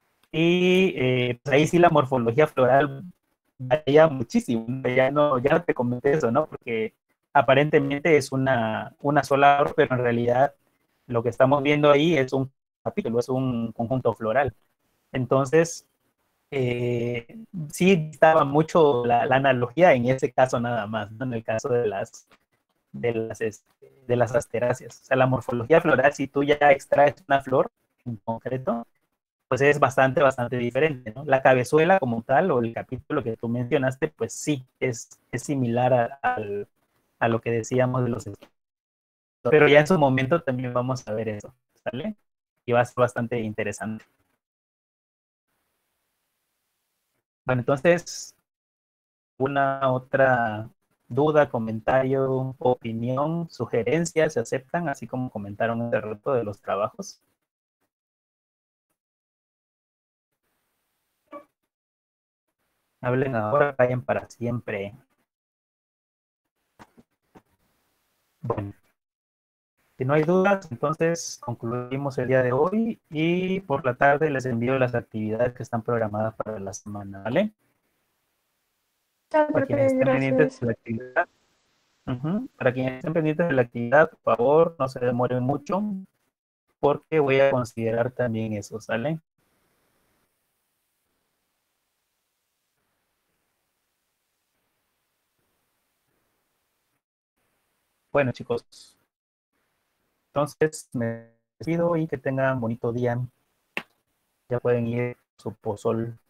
Y eh, pues ahí sí la morfología floral varía muchísimo. Ya no, ya no te comenté eso, ¿no? Porque aparentemente es una, una sola flor, pero en realidad lo que estamos viendo ahí es un capítulo, es un conjunto floral. Entonces, eh, sí estaba mucho la, la, analogía en ese caso nada más, ¿no? En el caso de las, de las, este, de las asteráceas. O sea, la morfología floral, si tú ya extraes una flor en concreto, pues es bastante, bastante diferente, ¿no? La cabezuela como tal, o el capítulo que tú mencionaste, pues sí, es, es similar a, a, a lo que decíamos de los estudios. Pero ya en su momento también vamos a ver eso, ¿sale? Y va a ser bastante interesante. Bueno, entonces, ¿una otra duda, comentario, opinión, sugerencias se aceptan, así como comentaron hace rato de los trabajos? Hablen ahora, vayan para siempre. Bueno, si no hay dudas, entonces concluimos el día de hoy y por la tarde les envío las actividades que están programadas para la semana, ¿vale? Para quienes estén pendientes de la actividad, uh-huh. Para quienes estén pendientes de la actividad, por favor, no se demoren mucho, porque voy a considerar también eso, ¿sale? Bueno, chicos, entonces me despido y que tengan bonito día. Ya pueden ir a su pozol